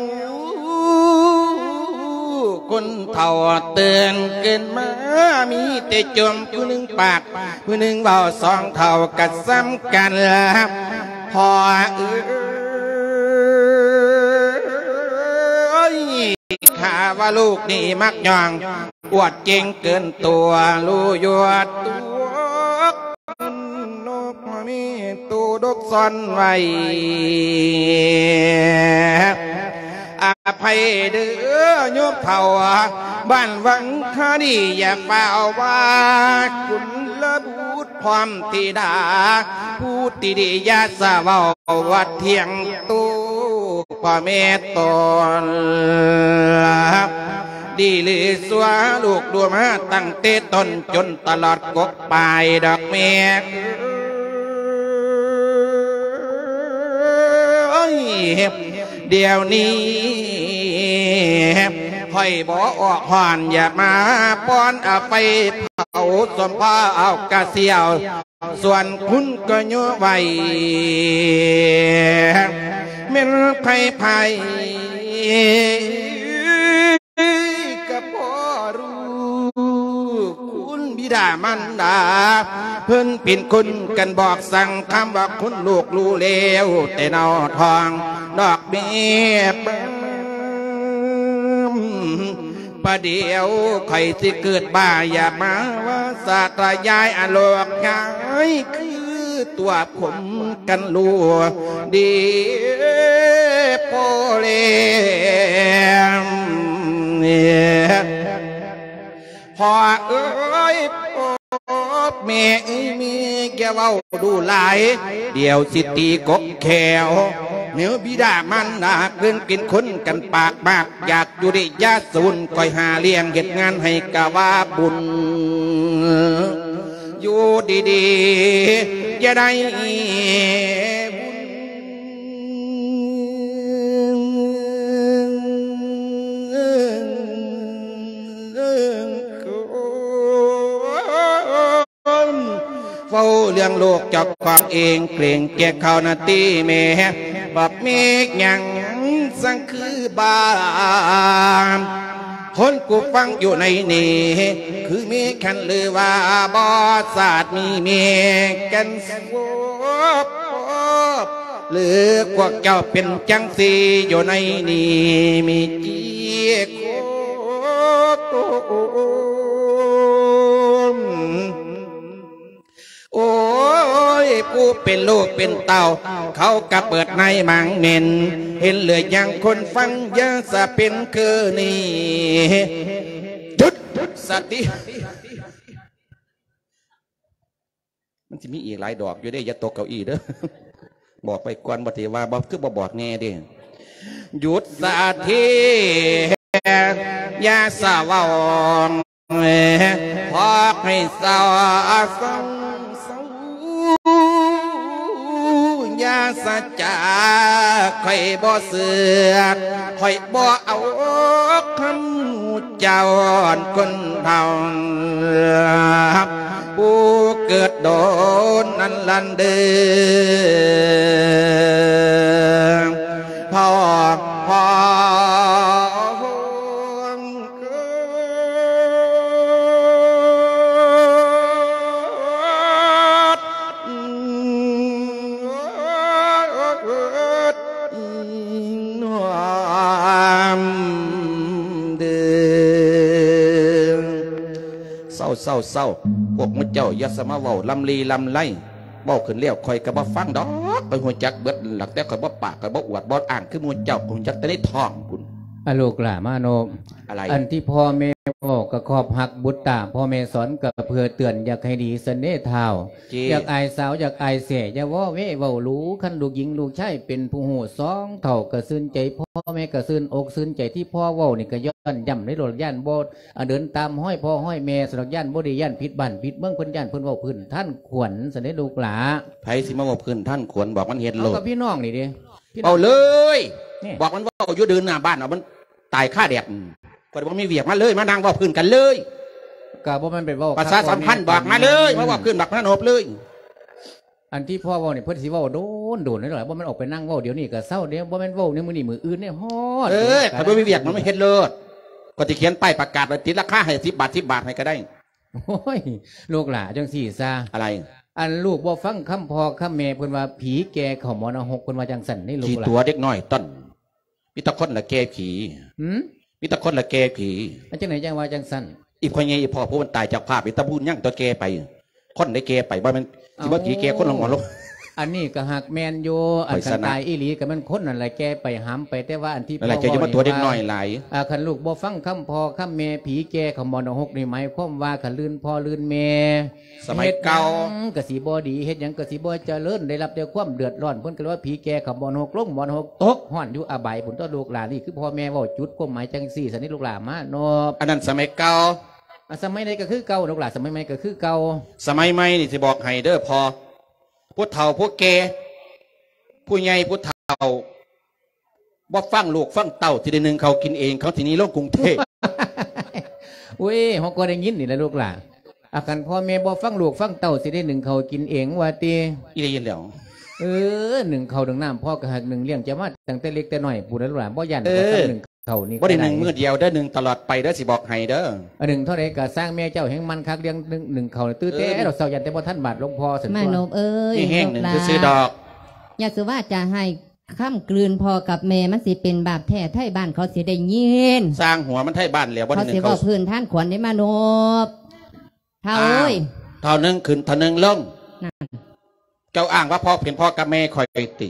Speaker 3: คนเท่าเตือนเกินมามีแต่จมผู้หนึ่งปากผู้หนึ่งเบาสองเท่ากัดซ้ำกันพอข้าว่าลูกนี่มักย่องอวดเก่งเกินตัวรู้ยวดตัวนกมีตูดกซ่อนไว้อภัยเด้อโยมเฒ่าบ้านวังคดีอย่าเฝ้าว่าคุณละบุตรพร้อมธิดาผู้ติดียาสาววัดเทียงตู้พ่อแม่ตนดีหรือสัวลูกดูมาตั้งเตต้นจนตลอดกกปลายดอกเมฆเดี๋ยวนี้ค่อยบอกออกห่อนอย่ามาป้อนเอาไปเผาสมพ่อเอากระเสียวส่วนคุณก็ยั่วไว้เมื่อไผ่ไผ่กับพ่อรู้คุณบิดามันดาเพิ่นเป็นคนกันบอกสั่งคำว่าคุณลูกรู้เลวแต่เนาทองดอกเบี้ยประเดี๋ยวใครที่เกิดบ้าอย่ามาว่าศาสตรายายอโลกยายคือตัวผมกันลัวดีโพเลมพอเอ้ยแม่มีแกว่าดูหลายเดี๋ยวสิตีกกแขวเนื้อบิดามันดาเกินกินคนกันปากมากอยากอยู่ได้ยาสูนคอยหาเลี้ยงเหตุงานให้กะว่าบุญอยู่ดีๆอย่าได้เฝ้าเลี้ยงลูกจับความเองเกรงแก่เขานาตีเมบอกเมฆยังสังคือบานคนกูฟังอยู่ในนี้คือมีขันหรือว่าบอศาสตร์มีเมฆกันสวบหรือพวกเจ้าเป็นจังสีอยู่ในนี้มีจีโคโอ้ยผู้เป็นลูกเป็นเต่าเขากระเปิดในมังเมนเห็นเหลือยังคนฟังยาสะเป็นคือนี่จุดสติมันจะมีอีกหลายดอกอยู่ได้อย่าตกเก้าอี้เด้อบอกไปก่อนบัดนี้ว่าบอกคือบอกแน่ดิหยุดสติยาสะวองพอให้สาวยาสัจจะค่อยบ่เสือกค่อยบ่เอาคำเจ้าคนเท่าผู้เกิดโดนนั่นลันเดิมพ่อเศร้าพวกมุเจ้าอย่าสมาเว้าลำลีลำไล่เว้าขึ้นเลี้ยวคอยกระบ่ฟังดอกไปหัวจักเบิดหลักแต่คอยบ่ปากคอยบ่อวดบ่อ่างคือมุเจ้าคงจักแต่ได้ท้องคุณ
Speaker 1: อโลกล่ามาโนอะไรอันที่พ่อแม่บอกก็ขอบหักบุตรตาพ่อแม่สอนก็เพื่อเตือนอยากให้ดีเสน่ห์เท้าอยากอายสาวอยากอายเสียอย่าว่าเว้เว้ารู้ขันลูกหญิงลูกชายเป็นผู้หูสองเท่ากระซึนใจพ่อแม่กระซึนอกซึนใจที่พ่อเว้านี่ก็ย้อนย่ำในโลดย่านโบดเดินตามห้อยพ่อห้อยแม่สลักย่านบ่ได้ย่านพิษบั่นพิษเมืองเพิ่นย่านเพิ่นเว้าพื้นท่านขวัญเสน่ห์ลูกหลา
Speaker 3: ไผสิมาเว้าพื้นท่านขวัญบอกมันเห็นโลด
Speaker 1: กับพี่น้องนี่ดิ
Speaker 3: เอาเลยบอกมันว่าอยู่เดินหน้าบ้านเอามันตายค่าแดดก็บอกมีเวียกมาเลยมานั่งว่าพื้นกันเลย
Speaker 1: ก็บ่มันเป็นว่า
Speaker 3: ภาษาสัมพันธ์บอกมาเลยมาว่าพื้นบักนั่นอบเลย
Speaker 1: อันที่พ่อว่าเนี่ยเพื่อนสิว่าโดนนี่หรอว่ามันออกไปนั่งว่าเดี๋ยวนี้ก็เศร้าเดี๋ยวว่ามันว่าเนี่ยมือนี่มืออื่นเนี่ยฮอด
Speaker 3: ถ้าไม่มีเวียกมันไม่เห็นเลยก็จะเขียนป้ายประกาศไว้ติดราคาให้10 บาท10 บาทให้ก็ได้
Speaker 1: โอ้ยลูกหล่าจังสี่ซา
Speaker 3: อะไร
Speaker 1: อันลูกบ่ฟังคำพ่อคำแม่เพิ่นว่าผีแก่เขาหมอนหกเพิ่นว่าจังสั่นนี่ลูกหล่า
Speaker 3: ตัวเด็กน้อยต้นมีตะคนละแก่ผีมีตะคนละแก่ผี
Speaker 1: อันจังไหนจังว่าจังสั่น
Speaker 3: อีพ่อไงอีพ่อผู้มันตายจากภาพอีตะบุญยั่งตัวแก่ไปคนได้แก่ไปว่ามันที่ว่าผีแก่คนละหมอนลง
Speaker 1: อันนี้ก็หักแมนโยอันกันตายอีหลีก็มันคนนั่นแหละแกไปหามไปแต่ว่าอันที่พ่อว่าจะมาตัวเด็กน้อยหลายขันลูกบ่ฟังคำพ่อคำแม่ผีแกขมอนหกนี่หมายความว่าขันลื่นพ่อลื่นแม่สมัยเก่ากสีบ่ดีเฮ็ดยังกสีบ่เจริญได้รับแต่ความเดือดร้อนเพิ่นก็ว่าผีแกขมอนหกลงมอนหกตกห่อนอยู่อบายผลต่อลูกหลานนี่คือพ่อแม่ว่าจุดก้มหมายจังสี่สันนิลูกหลานมาโนอันนั้นสมัยเก่าสมัยไหนก็คือเก่าลูกหลานสมัยใหม่ก็คือเก่าสมัยใหม่นี่สิบอกให้เด้อพอผู้เฒ่าผู้แก่ผู้ใหญ่ผู้เฒ่าบ่ฟังลูกฟังเต่าทีเดียวนึงเขากินเองเขาทีนี้โลกกรุงเทพเว้ยเขาก็ได้ยินนี่แหละลูกหลานอาการพ่อแม่บ่ฟังลูกฟังเต่าทีเดียวนึงเขากินเองว่าตีอีได้ยินแล้วหนึ่งเขาหนึ่งน้ำพ่อกระหักหนึ่งเลี้ยงจะมาตั้งแต่เล็กแต่น้อยปู่ลูกหลานบ่ยันหนึ่งเขานี่บ่ได้หนึ่งมือเดียวได้หนึ่งตลอดไปได้สิบอกให้เด้อหนึ่งเท่าไรก็สร้างแม่เจ้าแห่งมันคักเลี้ยงหนึ่งเขาตื้อเต้เราเศร้ายันแต่บ่ท่านบาทหลวงพ่อสันตัวนี่แห้งหนึ่งคือซื้อดอกอยากสือว่าจะให้ข้ามกลืนพอกับแม่มันสิเป็นบาปแท้ไทยบ้านเขาเสียได้ยินสร้างหัวมันไทยบ้านแล้วเขาเสียว่าพื้นท่านขวัญได้มานบเท่าเอ้ยเท่านึงขึ้นเท่านึงลงเจ้าอ้างว่าพ่อเป็นพ่อกับแม่คอยติ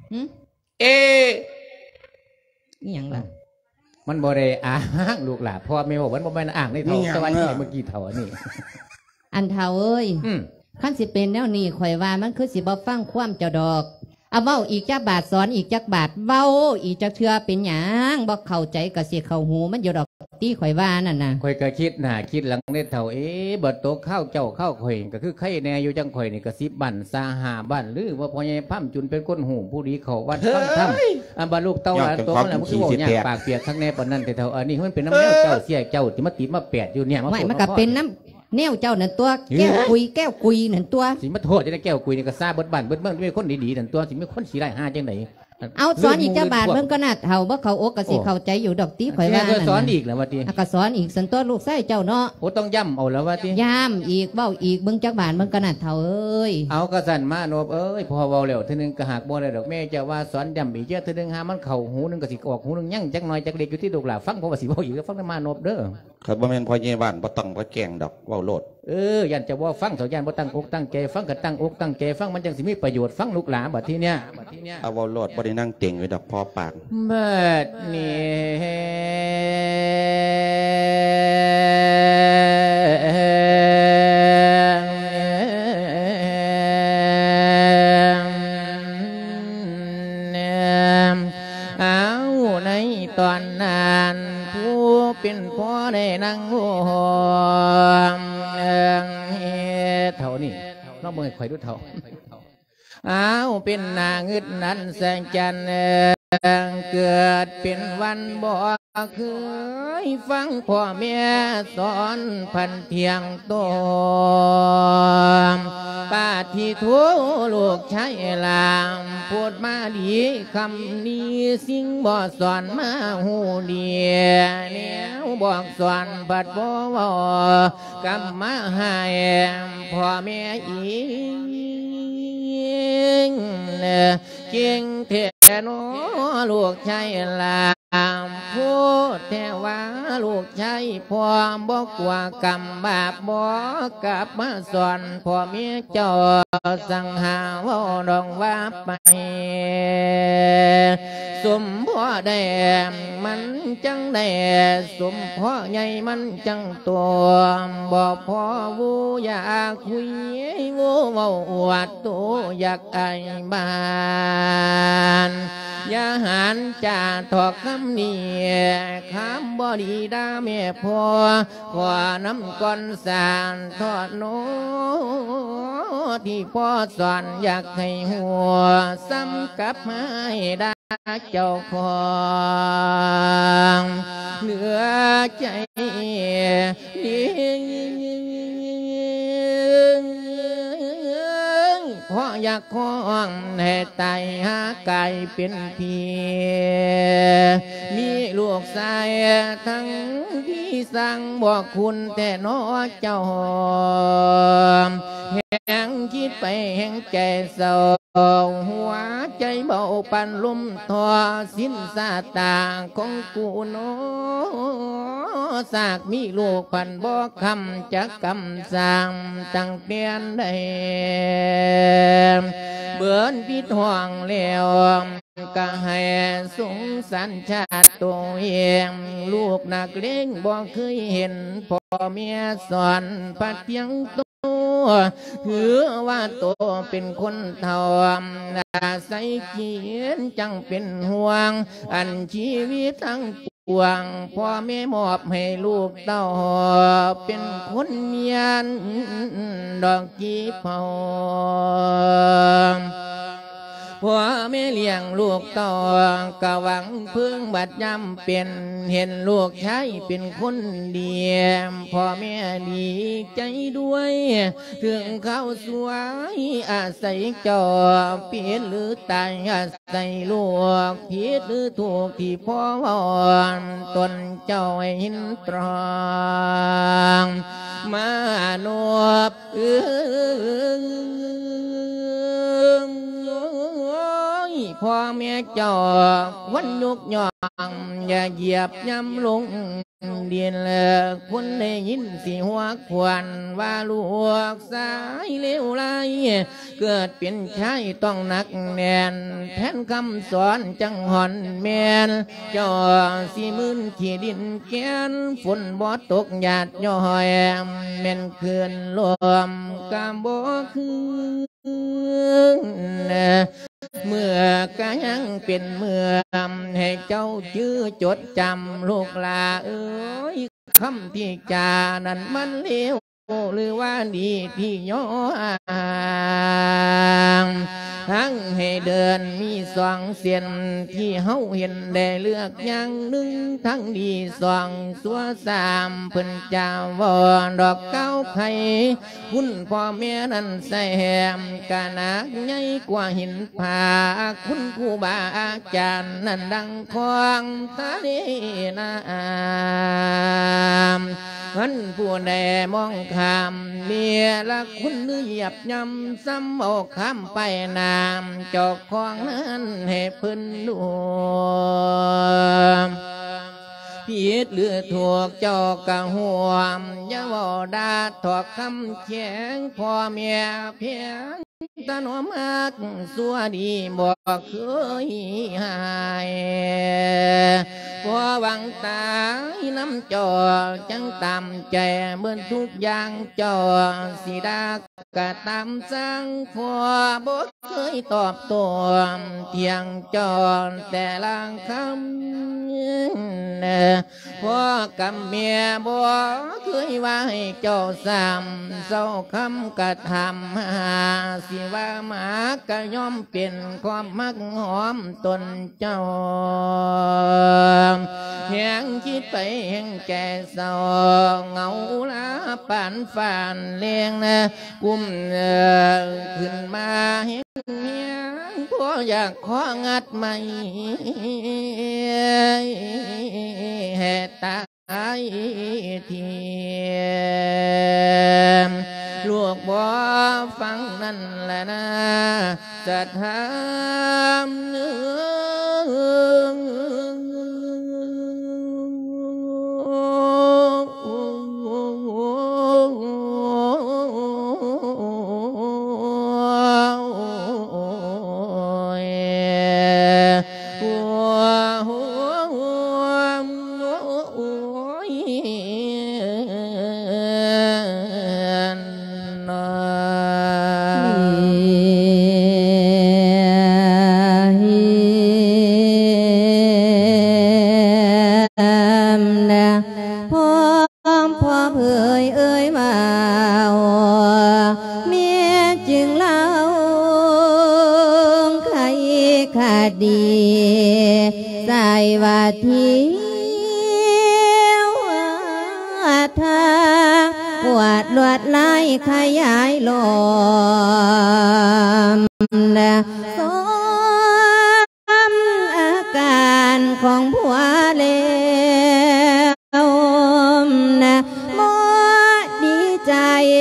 Speaker 1: นี่ยังล่ะมันบ่ได้อ้างลูกหลานพ่อแม่บอกว่าบ่แม่นอ้างในเท่าสวรรค์เมื่อกี้เท่านี่อันเท่าเอ้ยขั้นสิเป็นแนวนี้ข่อยว่ามันคือสิบ่ฟังความเจ้าดอกเอาเว้าอีกจักบาทสอนอีกจักบาทเว้าอีกจักเทื่อเป็นหยังบ่เข้าใจก็สิเข้าหูมันอยู่ดอกตีข่อยว่านั่นน่ะข่อยก็คิดคิดหลังได้เท่าบ่โตข้าวเจ้าข้าวข่อยก็คือไข่แน่อยู่จังข่อยนี่ก็10 บ้านซา5 บ้านหรือว่าพ่อใหญ่พั่มจุนเป็นคนหูผู้ดีเขาวัดฟังธรรมอันบ่ลูกเต้าโตแล้วมันคือบ่ยากปากเปียกทั้งแน่ปานนั้นแต่เท่าอันนี้มันเป็นน้ำแนวเจ้าเสียเจ้าที่มาติมาแปดอยู่เนี่ยมันก็เป็นน้ำแนวเจ้านั่นตัวแก้วกุยนั่นตัวสิมาโทษจะได้แก้วกุยนี่ก็ซาเบิดบ้านเบิดเมืองด้วยคนดีๆนั่นตัวสิมีคนสีได้5จังไหนเอาสอนอีกเจ้าบาทเบิ่งก็น่าเท่าบ่เขาอกก็สิเข้าใจอยู่ดอกตีข่อยว่านั่นสอนอีกแล้วว่าติก็สอนอีกสันตัวลูกไส้เจ้าเนาะโอ้ต้องย้ำเอาแล้วว่าติย้ำอีกเว้าอีกเบิ่งจักบาทเบิ่งก็น่าเท่าเอ้ยเอากระสันมาโนบเอ้ยพอเว้าแล้วทีนึงก็หักบ่ได้ดอกแม่เจ้าว่าสอนย้ำอีกเยอะทีนึงหามันเข้าหูนึงก็สิออกหูนึงยั่งจักหน่อยจักเด็กอยู่ที่ลูกหลานฟังเพราะว่าสิเว้าอีกฟังได้มาโนบเด้อครับบ่แม่นพ่อใหญ่บ้านบ่ต้องบ่แกล้งดอกเว้าโลดยันจะว่าฟังเขายันบ่ตั้งอกตั้งใจฟังก็ตั้งอกตั้งใจฟังมันจังสิมีประโยชน์ฟังลูกหลานบัดทีเนี้ยเอาเว้าโลดบ่ได้นั่งเก่งไว้ดอกพอปากบัดนี้เอาในตอนนั้นผู้เป็นพ่อได้นั่งหัวเท่านี้น้องเมื่อข่อยดูเท่าเอาเป็นนางอึดนั้นแสงจันทร์เกิดเป็นวันบ่เคยฟังพ่อแม่สอนพันเพียงตัวป้าที่ทั่วลูกชายลามพูดมาดีคำนี้สิ่งบ่สอนมาหูเดียเนี่ยบอกสอนบัดบ่กำมาให้พ่อแม่อีกเก่งเทนลูกชายลามพูดแต่ว่าลูกชายพ่อบอกว่ากรรมบาปบอกกลับมาสอนพ่อแม่เจ้าสั่งหาว่าดองว่าไปสมพ่อได้มันจังได้สมพ่อใหญ่มันจังตัวบอกพ่อวูอยากคุยวูเว้าอวดตัวอยากไอ้บ้านอย่าหันจ่าถอกคำนี้คำบ่ดีด่าแม่พ่อขวาน้ำก้อนสานทอดโนที่พ่อสอนอยากให้หัวซ้ำกับให้ได้เจ้าของเหนือใจพ่ออยากคล้องให้ตายหาไก่เป็นพีมีลูกชายทั้งที่สั่งบอกคุณแต่น้อเจ้าแห่งคิดไปแห่งใจเศร้าหัวใจเบาปันลุ่มทอสิ้นสาตาของกูน้อสากมีลูกพันบอกคำจะกำสั่งตั้งเปลี่ยนได้เบื่อพิษห่วงแล้วก็ให้สงสารชาติตัวเองลูกนักเลงบ่เคยเห็นพ่อเมียสอนพัดเพียงตัวถือว่าตัวเป็นคนเท่าอาศัยเขียนจังเป็นห่วงอันชีวิตทั้งปวงพ่อแม่มอบให้ลูกเต้าเป็นคนเมียนดอกจีเผาพ่อแม่เลี้ยงลูกต่อกะหวังพึ่งบัดยำเป็นเห็นลูกชายเป็นคนดีพ่อแม่ดีใจด้วยถึงเขาสวยอาศัยจอเปลี่ยนหรือตายอาศัยลูกผิดหรือถูกที่พ่อวอนตนเจ้าหินตรองมาโนบพ่อแม่เจ้าวันยุกย่องอย่าเหยียบย้ำลงเดียนเลยคนได้ยินสิหัวควันว่าลูกสายเลวไหลเกิดเป็นชายต้องหนักแน่นแทนคำสอนจังหอนแมนเจ้าสิมืนขี้ดินแกนฝนบ่ตกหยาดย่อยแม่นเขื่อนลมกำบ่คืนเมื่อกะยังเป็นเมื่อให้เจ้าชื่อจดจำลูกลาเอ้ยคำที่จานั้นมันเลวหรือว่าดีที่ย้อนทั้งให้เดินมีสองเส้นที่เฮาเห็นได้เลือกอย่างหนึ่งทั้งดีสองสัวสามเพิ่นจาวอนดอกเก้าไข่คุณพ่อแม่นั้นใส่แหมกะนักใหญ่กว่าหินผาคุณครูบาอาจารย์นั้นดังคองทะเลน้ำมันผู้ใดมองคำเมียละคุณเหยียบยำซ้ำเอาคำไปนามจอกของนั้นให้พื้นดูผิดหรือถูกเจ้ากะห่วมอย่าว่าดาถอกคำแข็งพ่อเมียเพียงตาหนอมักสัวดีบอกเคยหายพอวังตายน้ำจอจังตามใจเหมือนทุกอย่างจอสีดากะตามสั่งพอบกเคยตอบตัวเทียงจอแต่ละคำพอกำเมียบอกเคยว่าให้เจ้าซ้ำเศร้าคำกะทำหาสิว่าหมากะย่อมเป็นความมักหอมตนเจ้าแห่งคิดไปแห่งแก่เศร้าเงาลาปานฝานเลี้ยงนะกุ้มขึ้นมาแห่งเมียพออยากของัดไม่แห่ตายเทียมลูกบ่ฟังนั่นแหละนะจะทำขยายลมและสมอาการของผัวเลวนะโมดีใจ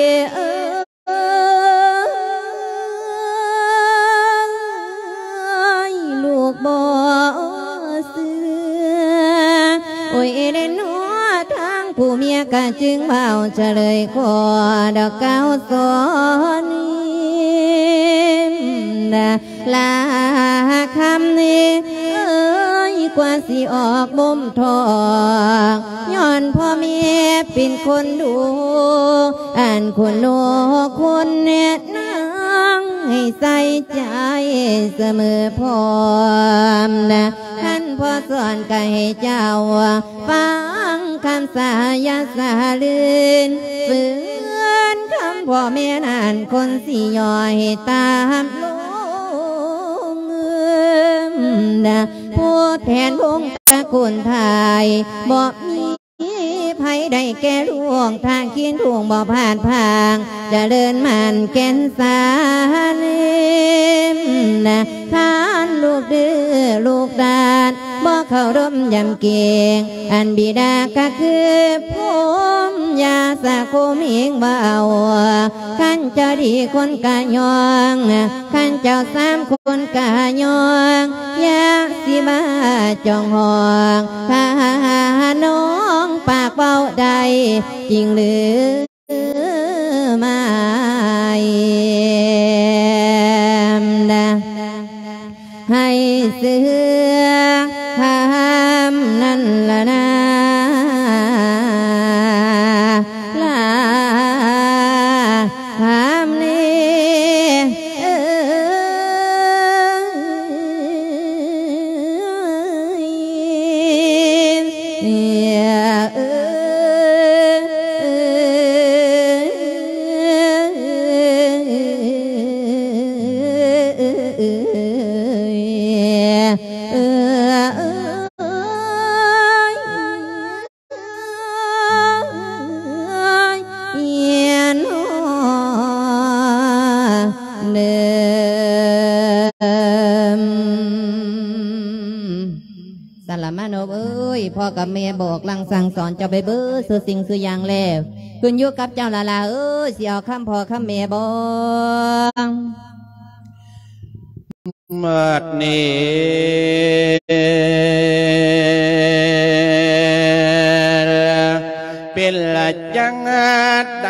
Speaker 1: ลูกบ่เสือโอ้ยเล่นหัวทางผู้เมียกันจึงเบาเฉลยขอดอกเก้าสอนนะ
Speaker 2: สิออกมุมทองย้อนพ่อแม่เป็นคนดูอ่านคุณโลคุณเนตนางให้ใส่ใจเสมอพร้อมนะท่านพ่อสอนก็ให้เจ้าฟังคำสายาสาลื่นฝืนคำพ่อแม่นานคนสิย่อยตามลงนะผู้แทนวงตระกูลไทยบ่มีไผได้แก่ล่วงทางเคียนท่วงบ่ผ่านพางจะเดินมันแก่นสารนะท่านลูกดื้อลูกดานบ่เข้ารบยำเกียงอันบิดาก็คือผมยาสะโคมเองบ่เอาขันเจ้าดีคนกะยองขันเจ้าสามคนกะยองยาสิมาจองห้องถ้าน้องปากเบาใดจริงหรือไม่ให้เสือทำนั่นละนะลาทำพ่อกับแม่บอกลังสั่งสอนเจ้าไปเบ้อซื้อสิ่งซื้ออย่างแล้วขึ้นอยู่กับเจ้าละละสิเอาคำพ่อคำแม่บอก
Speaker 3: เมื่อนี้เป็นละจังใด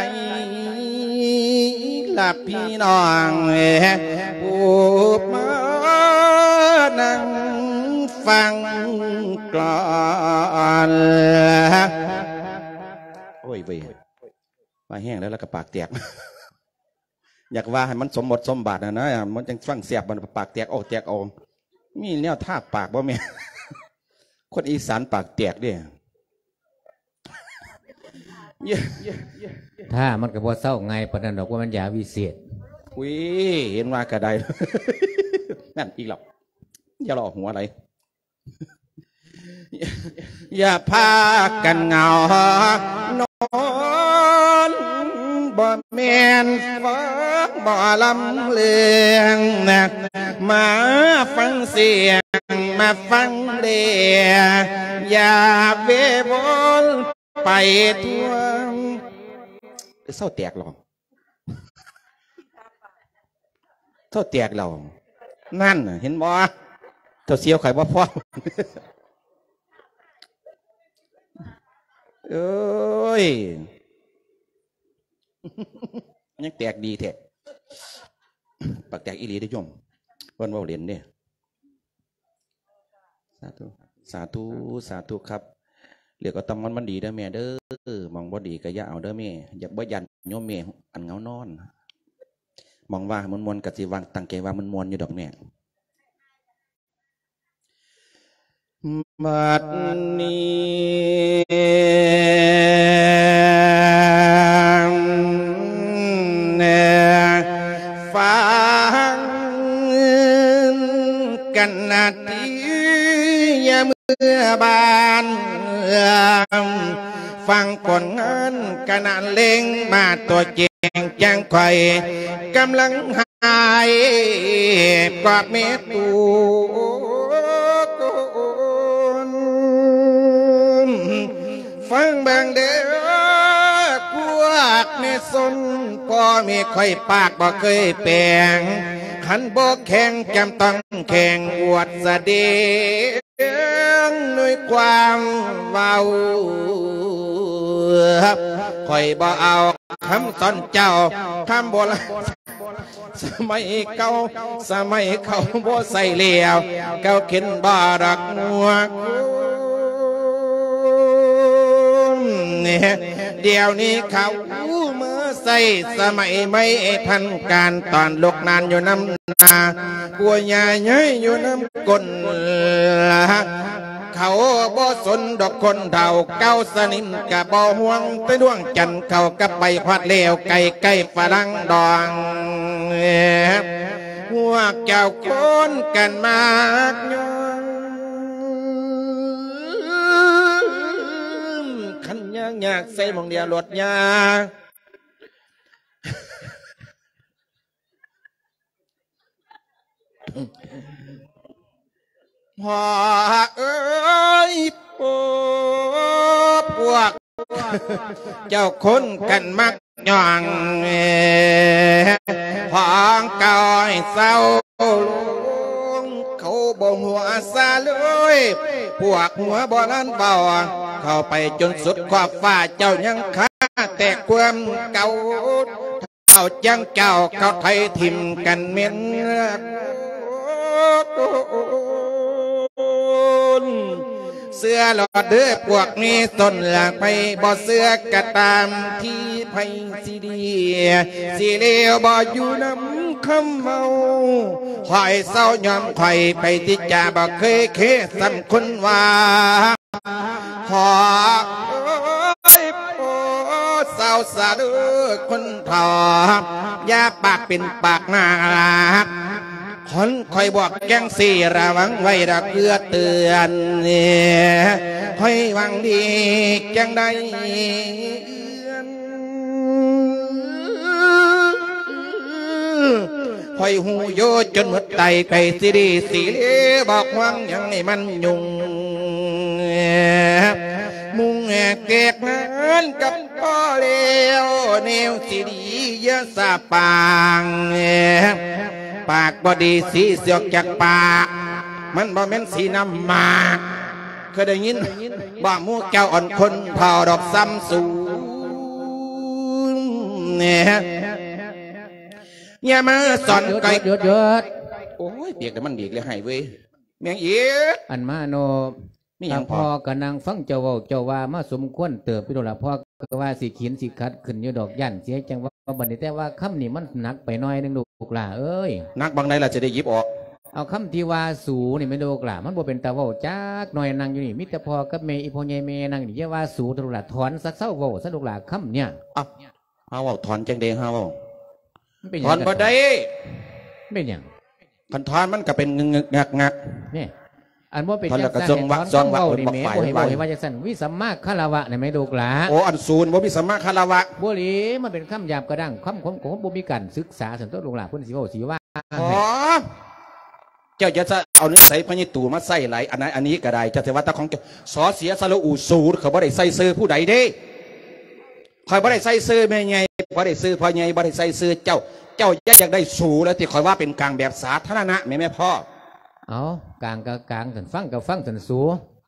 Speaker 3: ละพี่น้องผู้มานั่งฟังกลอนโอ้ยเว้ยมาแห้งแล้วก็ปากแตกอยากว่าให้มันสมบทสมบัตินะมันจังฟังเสียบมันปากแตกออกแตกออกมีแนวท่าปากบ่แม่คนอีสานปากแตกดิ
Speaker 1: ถ้ามันก็บ่เศร้าไงปนันดอกว่ามันยาวิเศษ
Speaker 3: อุ้ยเห็นว่ากระไดนั่นอีกหรอกอย่าหลอกหัวอะไรอย่าพากันเหงานอนบ่แม่นฟังบ่ลำเลืองนะมาฟังเสียงมาฟังเรียอย่าเววนไปทั่วเศร้าแตกหรอเศร้าแตกเรานั่นเห็นบ่เท่าเสียวไข่บ่พ่อเอ้ยยังแตกดีแท้ปากแตกอีหลีได้ยมเพิ่นเว้าเล่นเนี่ยสาธุสาธุสาธุครับเรียกก็ต้องมันดีเด้อแม่เด้อมองบ่ดีก็อย่าเอาเด้อแม่อย่าบ่ยันโยมแม่อันเงานอนมองว่ามันมวนกะสิวางตั้งใจว่ามันมวนอยู่ดอกแม่บัดนี้ฟังกันนาทียามเมื่อบานฟังผลงานกันนานเล็งมาตัวเจงจังไข่กำลังหายกอดเมตตูฟังบางเด้อพวกเมสนพ่อมีค่อยปากบ่เคยแปลงขันบ่แข่งจำต้องแข่งอวดแสดงด้วยความเว้าค่อยบ่เอาคำสอนเจ้าคำโบราณสมัยเก่าสมัยเขาบ่ใส่เหลียวเก่าเข็นบ่รักงัวเดี๋ยวนี้เขาเมื่อใส่สมัยไม่ทันการตอนลกนานอยู่น้ำนาปัวใหญ่ใหญ่อยู่น้ำก้นเขาบ่สนดอกคนเฒ่าเก้าสนิมกะบ่ห่วงแต่ดวงจันทร์เขาก็ไปพอดเลวไก่ไก่ฝรั่งดองหัวแก้วคนกันมากย้อนขันยากใส่มองเดียวหลดยาพอเอ้ยพวกเจ้าคนกันมักย่องพองเก่าเศร้าเขาบ่หัวซาเลยพวกหัวบ่ลันเบาเข้าไปจนสุดขอบฟ้าเจ้ายังข้าแต่ความเก่าเจ้าจังเจ้าเขาไทยทิมกันเมียนเสื้อหลอดเด้อพวกนี้ตนหลักไปบ่เสื้อกระตามที่ไผสีดีสีเลวบ่อยู่น้ำคำเมาคอยเศร้ายอมคอยไปที่จ่าบ่เคยเคสำคนว่าขอเศร้าสะดือคนทอยาปากเป็นปากน่ารักคนคอยบอกแกงสีระวังไว้ระเพื่อเตือนคอยวังดีจังใดคอยหูโยจนหมดไตไปสิดีสีเลบอกวังยังให้มันยุ่งมุงเกกนั้นกับพ่อเลวแนวสีดีเยอะสาปางปากบอดีสีเสียกจากปากมันบ่แม่นสีน้ำหมากเคยได้ยินบ่มูแก้วอ่อนคนเผาดอกซ้ำสูงเนี่ยอย่ามาสอนไก่
Speaker 1: หยุด
Speaker 3: โอ้ยเปียกแต่มันดีเลยให้เว้ยเมียงเอียด
Speaker 1: อันมาโน
Speaker 3: มีอย่าง
Speaker 1: พ่อกับนางฟังเจ้าเจ้าว่ามาสมควรเติบไปดูละพ่อก็ว่าสิขีนสิคัดขึ้นอยู่ดอกยันเสียจังว่าบัดนี้แต่ว่าคำนี้มันหนักไปหน่อยนึงลูกหล่าเอ้ย
Speaker 3: นักบางใดล่ะจะได้ยิบออก
Speaker 1: เอาคำที่ว่าสูนี่ไม่ลูกหล่ามันบ่เป็นตาเว้าจักหน่อยนางอยู่นี่มิตรพ่อกับเมย์อีพ่อใหญ่เมย์นางนี่ว่าสูลูกหล่าถอนสักเศร้าเว้าสักลูกหล่าคำเนี่ย
Speaker 3: เอาเว้าถอนจังเดงเฮาเว้าถอนบ่ได้
Speaker 1: เป็นอย่าง
Speaker 3: คันถอนมันก็เป็นงัก
Speaker 1: นี่อันว่าเป็นจักสันถอนเว้านี่แม่บ่ให้ว่าจักสันวิสัมมาคารวะเนี่ยไม่ลูกหล่า
Speaker 3: โอ้อันศูนย์บ่วิสัมมาคารวะ
Speaker 1: บ่หลีมันเป็นคำหยาบกระด้างคำของบ่มีการศึกษาสันตัวลูกหล่าเพิ่นสิเว้าสิว่า
Speaker 3: อ๋อเจ้าจะเอาเนื้อใส่พญตู่มาใส่ไหลอันนี้ก็ได้จะแต่ว่าตาของเจ้าสอเสียสระอูสูดเขาบ่ได้ใส่ซื้อผู้ใดเด้คอยบ่ได้ใส่ซื้อแม่ใหญ่บ่ได้ซื้อพ่อใหญ่บ่ได้ใส่ซื้อเจ้าอยากได้สูแล้วที่คอยว่าเป็นกลางแบบสาธารณะแม่พ่อ
Speaker 1: เอากลางกับกลางสันฟังกับฟังสันสู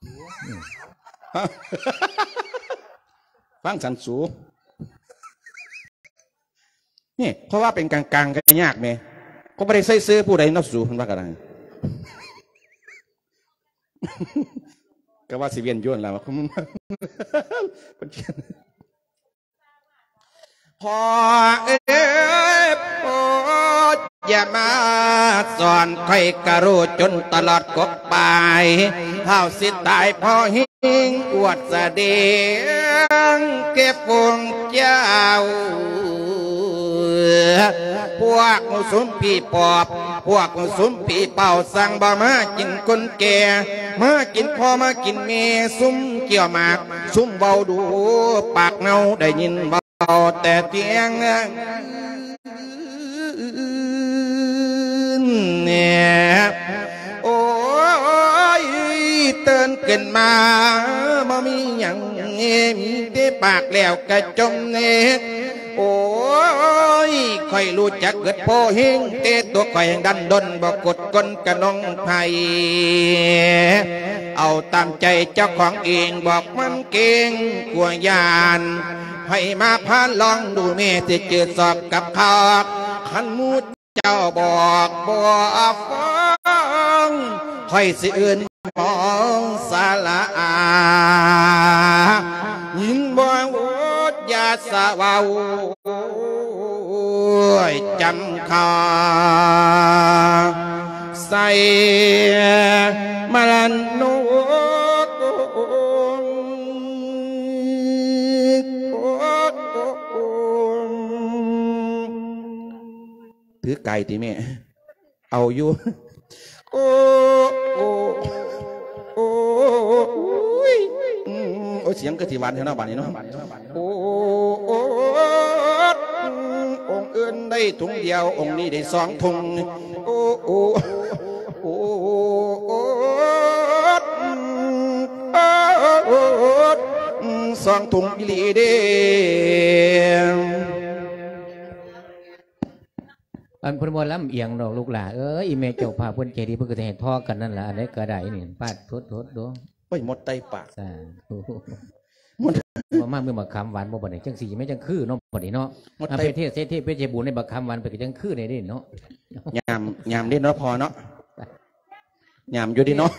Speaker 3: ฟังสันสูนี่เพราะว่าเป็นกลางก็ยากไหมก็ไม่ได้ใส่ซื้อผู้ใดนับสูมันว่ากันก็ว่าสิเวียนย้วนแล้วพออย่ามาสอนใครกระรู้จนตลอดกบไปเท่าสิตายพอหิงอวดแสดงเก็บฟงเจ้าพวกสุมผีปอบพวกสุมผีเป่าสั่งบ่มากินคนแก่มากินพ่อมากินเมียซุ่มเกี่ยวหมากซุ่มเบาดูปากเน่าได้ยินเบาแต่เตียงเนี่ยโอ้ยเตือนขึ้นมาบ่มีอย่างมีแต่ปากแล้วกระจมเนี่ยโอ้ยค่อยรู้จักเกิดโพเฮงเตะตัวค่อยดันดนบอกกดก้นกระนองไผ่เอาตามใจเจ้าของเองบอกมันเก่งกว่ายานให้มาพานลองดูเมติเจอสอบกับเขาขันมูเจ้าบอกฟังค่อยสิอื่นมองสาละยินบ่โอ้วาวจำคาใส่มาลันโนถือไก่ที่แม่เอาอยู่โอ้โอ้โอ้โอ้เสียงกระถิ่นวันเท่านั้นบ้านนี้เนาะโอ้โอ้องค์อื่นได้ถุงเดียวองค์นี้ได้สองถุงโอ้โอ้โอ้โอ้สองถุงอีหลีเด้
Speaker 1: อันพลบอลล้ำเอียงดอกลูกหล่าอีเมเจ้าพาเพิ่นใจดีเพิ่นก็จะเห็นท่อกันนั่นแหละอันนี้กระไดนี่ปาดทดดู
Speaker 3: ไปหมดไตปาก
Speaker 1: หมดบ่มากเมื่อบักคำหวานบ่บ่ได้จังสี่ไม่จังคือเนาะบ่ได้เนาะอาเพเทศเทศเพชรบุญในบักคำหวานไปจังคือได้เนาะ
Speaker 3: ยามเด่นเนาะพอเนาะยามอยู่ดีเนาะ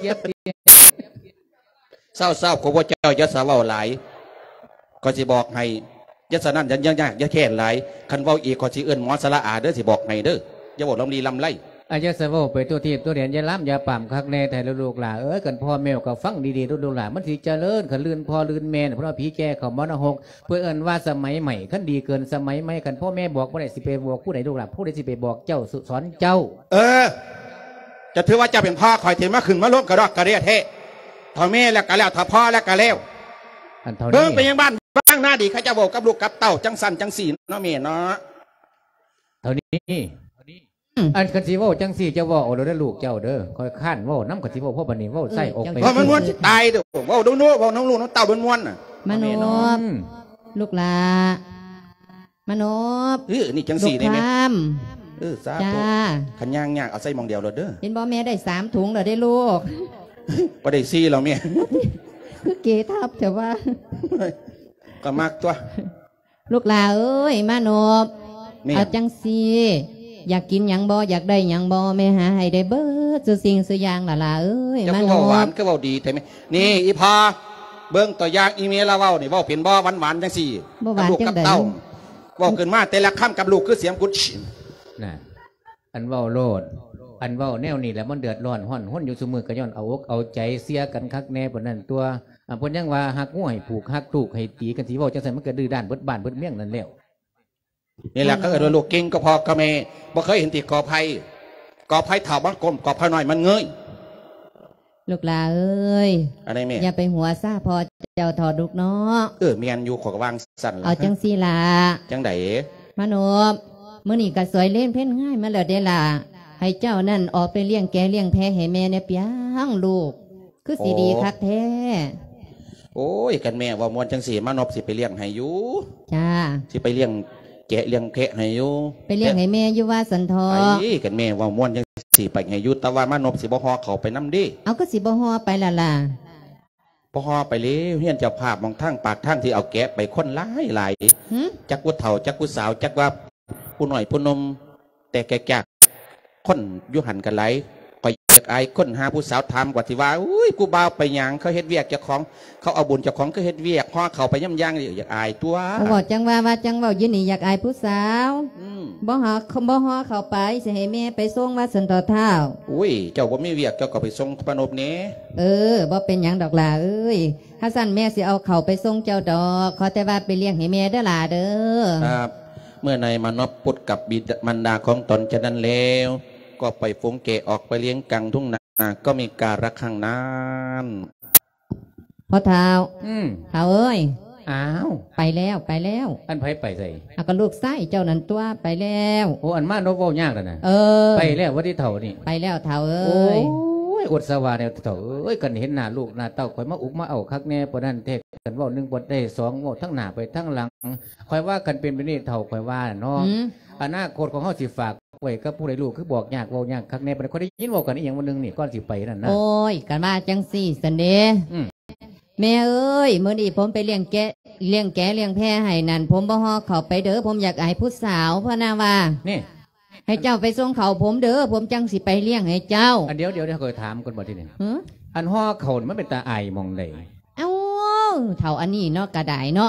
Speaker 3: เศร้าของพระเจ้ายัดสาวหลายก็สิบอกให้ยัดสนั่นยันยัดแค่หลายคันเว้าอีกก็สิเอื้อนหมอสละอาเด้อสิบอกให้เด้ออย่าบอกลำลีลำไล่
Speaker 1: อาจจะสาวไปตัวทีตัวเดียนยาล้ำยาป่ามคักแน่แต่ลูกหล่ากันพ่อแมวก็ฟังดีๆลูกหล่ามันสิเจริญขันลื่นพอลื่นแม่เพราะผีแก่เขามรณะเพื่อเอิ้นว่าสมัยใหม่ขั้นดีเกินสมัยใหม่กันพ่อแม่บอกว่าไหนสิไปบอกผู้ใดลูกหล่าผู้ใดสิไปบอกเจ้าสอนเจ้า
Speaker 3: จะถือว่าเจ้าเป็นพ่อคอยเทมาขึ้นมาล้มกระดอกกระเดียเทท่อแม่แล้วก็แล้วท่อพ่อแล้วก็แล้วเบิ่งไปยังบ้านบ้างหน้าดีเขาจะบอกกับลูกกับเต่าจังสันจังสีเนาะเมียเนาะ
Speaker 1: เท่านี้อันคันสีว่าจังสีจะว่าเอาเด้อลูกเจ้าเด้อคอยข้านว่าน้ำคันสีว่าพ่อบันนี้ว่าใส่ออกไป
Speaker 3: เพราะมันม้วนจะตายเด้อว่าดูนู้ว่าน้องลูกน้องเต่าเป็นม้วนน่ะ
Speaker 2: มโนบลูกหลามโนบ
Speaker 3: นี่จังสีได้ไหมสาธุขันย่างเอาใส่มองเดียวเลยเด้อ
Speaker 2: เห็นบ่แม่ได้3 ถุงเลยได้ลูก
Speaker 3: ประเดี๋ยวซี่เราเมีย
Speaker 2: คือเกทับแต่ว่า
Speaker 3: ก็มากตัว
Speaker 2: ลูกหลาเอ้ยมโนบเอาจังสีอยากกินยังบ่อยากได้ยังบ่แม่หาให้ได้เบิดสุสิ่งสุอย่างล่ะเอ้ย
Speaker 3: มโนบหวานก็เบาดีแต่ไม่นี่อีพอเบิ้งตัวอย่างอีเมลเราเบานี่เบาเปลี่ยนบ่หวานจังสี่ลูกกับเต้าเบาเกินมาแต่ละคำกับลูกคือเสียงกุด
Speaker 1: น่ะอันเบาโลดอันเบาแนวนี่แหละมันเดือดร้อนห้นอยู่สมือกระย้อนเอาอกเอาใจเสียกันคักแน่ปนนั่นตัวพนยังว่าหักงูให้ผูกหักลูกให้ตีกันสีเบาจังสันมันก็ดื้อด้านเบิดบ้านเบิดเมี่ยงนั่นแล้ว
Speaker 3: นี่แหละก็ลูกเก่งก็พอกระเมบ่เคยเห็นตีกอไผ่เถ่าบ้านกลมกอไผ่หน่อยมันเงย
Speaker 2: ลูกหลาเอ้ย
Speaker 3: อะไรแม่
Speaker 2: อย่าไปหัวซาพอเจ้าถอดลูกเนาะ
Speaker 3: เมียนอยู่ขอกวางสั่น
Speaker 2: เอาจังสีล่ะ
Speaker 3: จังได
Speaker 2: มโนบเมื่อนี่ก็สวยเล่นเพ่นง่ายมาแล้วเดล่ะให้เจ้านั่นออกไปเลี้ยงแกเลี้ยงแพะให้แม่เนี่ยเปียงลูกคือสีดีคักแท้
Speaker 3: โอ้ยกันแม่ว่ามวนจังสีมานบสิไปเลี้ยงให้อยู่
Speaker 2: จ้า
Speaker 3: สิไปเลี้ยงแกะเลี้ยงแพะให้อยู่
Speaker 2: ไปเลี้ยงให้แม่อยู่ว่าสันทอ
Speaker 3: ไอ้กันแม่ว่ามวนจังสีไปให้อยู่แต่ว่ามานบสิบ่ฮอเขาไปน้ำดิ
Speaker 2: เอาก็สิบ่ฮอไปล่ะ
Speaker 3: บ่ฮอไปเลยเฮียนเจ้าภาพมองทางปากทางที่เอาแกะไปคนหลายจักกุเฒ่าจักกุสาวจักว่าผู้หน่อยผู้นมแต่แก่คนยุหันกันไหลคอยอยากไอ้คนหาผู้สาวทำกว่าที่ว่าอุ้ยกูบ่าวไปยังเขาเฮ็ดเวียกเจ้าของเขาเอาบุญเจ้าของก็เฮ็ดเวียกห่อเขาไปย่ำย่างอยากอายตัว
Speaker 2: บอกจังว่าจังว่ายืนนี่อยากอายผู้สาวบ่ห่อเขาไปสิให้แม่ไปส่งว่าสันต่อเท้า
Speaker 3: อุ้ยเจ้าบ่มีเวียกเจ้าก็ไปส่งปนบนี้
Speaker 2: บ่เป็นหยังดอกล่ะเอ้ยถ้าสั่นแม่สิเอาเขาไปส่งเจ้าดอกขอแต่ว่าไปเลี้ยงให้แม่เด้อล่ะเด้อ
Speaker 3: ครับเมื่อในมานพพุทธกับบิดมันดาของตนจะนั้นแล้วก็ไปฟุ้งเกะออกไปเลี้ยงกังทุ่งนาก็มีการะขังนั้น
Speaker 2: พ่อเท้าเท้าเอ้ย
Speaker 1: อ้าว
Speaker 2: ไปแล้ว
Speaker 1: อันไผไปใส่
Speaker 2: เอาก็ลูกไส้เจ้านั่นตัวไปแล้ว
Speaker 1: โอ้อันมาโนโวยากแล้วนะไปแล้วว่าที่เถ่านี่
Speaker 2: ไปแล้วเท้าเอ้ย
Speaker 1: อดสวาเนี่ยเถ่าเอ้ยกันเห็นหน้าลูกหน้าเต้าคอยมาอุกมาเอาคักแน่ปนั่นเทศกันว่า1บทได้2ว่าทั้งหน้าไปทั้งหลังคอยว่ากันเป็นไปนี่เถ่าคอยว่าเนาะอนาคตของเขาสิฝากไว้กับผู้ใดลูกคือบอกยากเว้ายากคักแน่ปเขาได้ยินว่ากันอีกอย่างวันนึงนี่ก้อนสิไปนั่นนะ
Speaker 2: โอ้ยกันมาจังสี่สันเดแม่เอ้ยเมื่อนี้ผมไปเลี้ยงแกะเลี้ยงแพะให้นั่นผมบ่ฮอเขาไปเด้อผมอยากอายผู้สาวพ่อนาว่า
Speaker 1: นี่
Speaker 2: ให้เจ้าไปส่งเขาผมเด้อผมจังสิไปเลี้ยงให้เจ้า
Speaker 1: อันเดี๋ยวเคยถามคนบ่ที่นี่อันห่อเขามันเป็นตาไอมองเลย
Speaker 2: เอ้าเท่าอันนี้เนาะกระไดเนาะ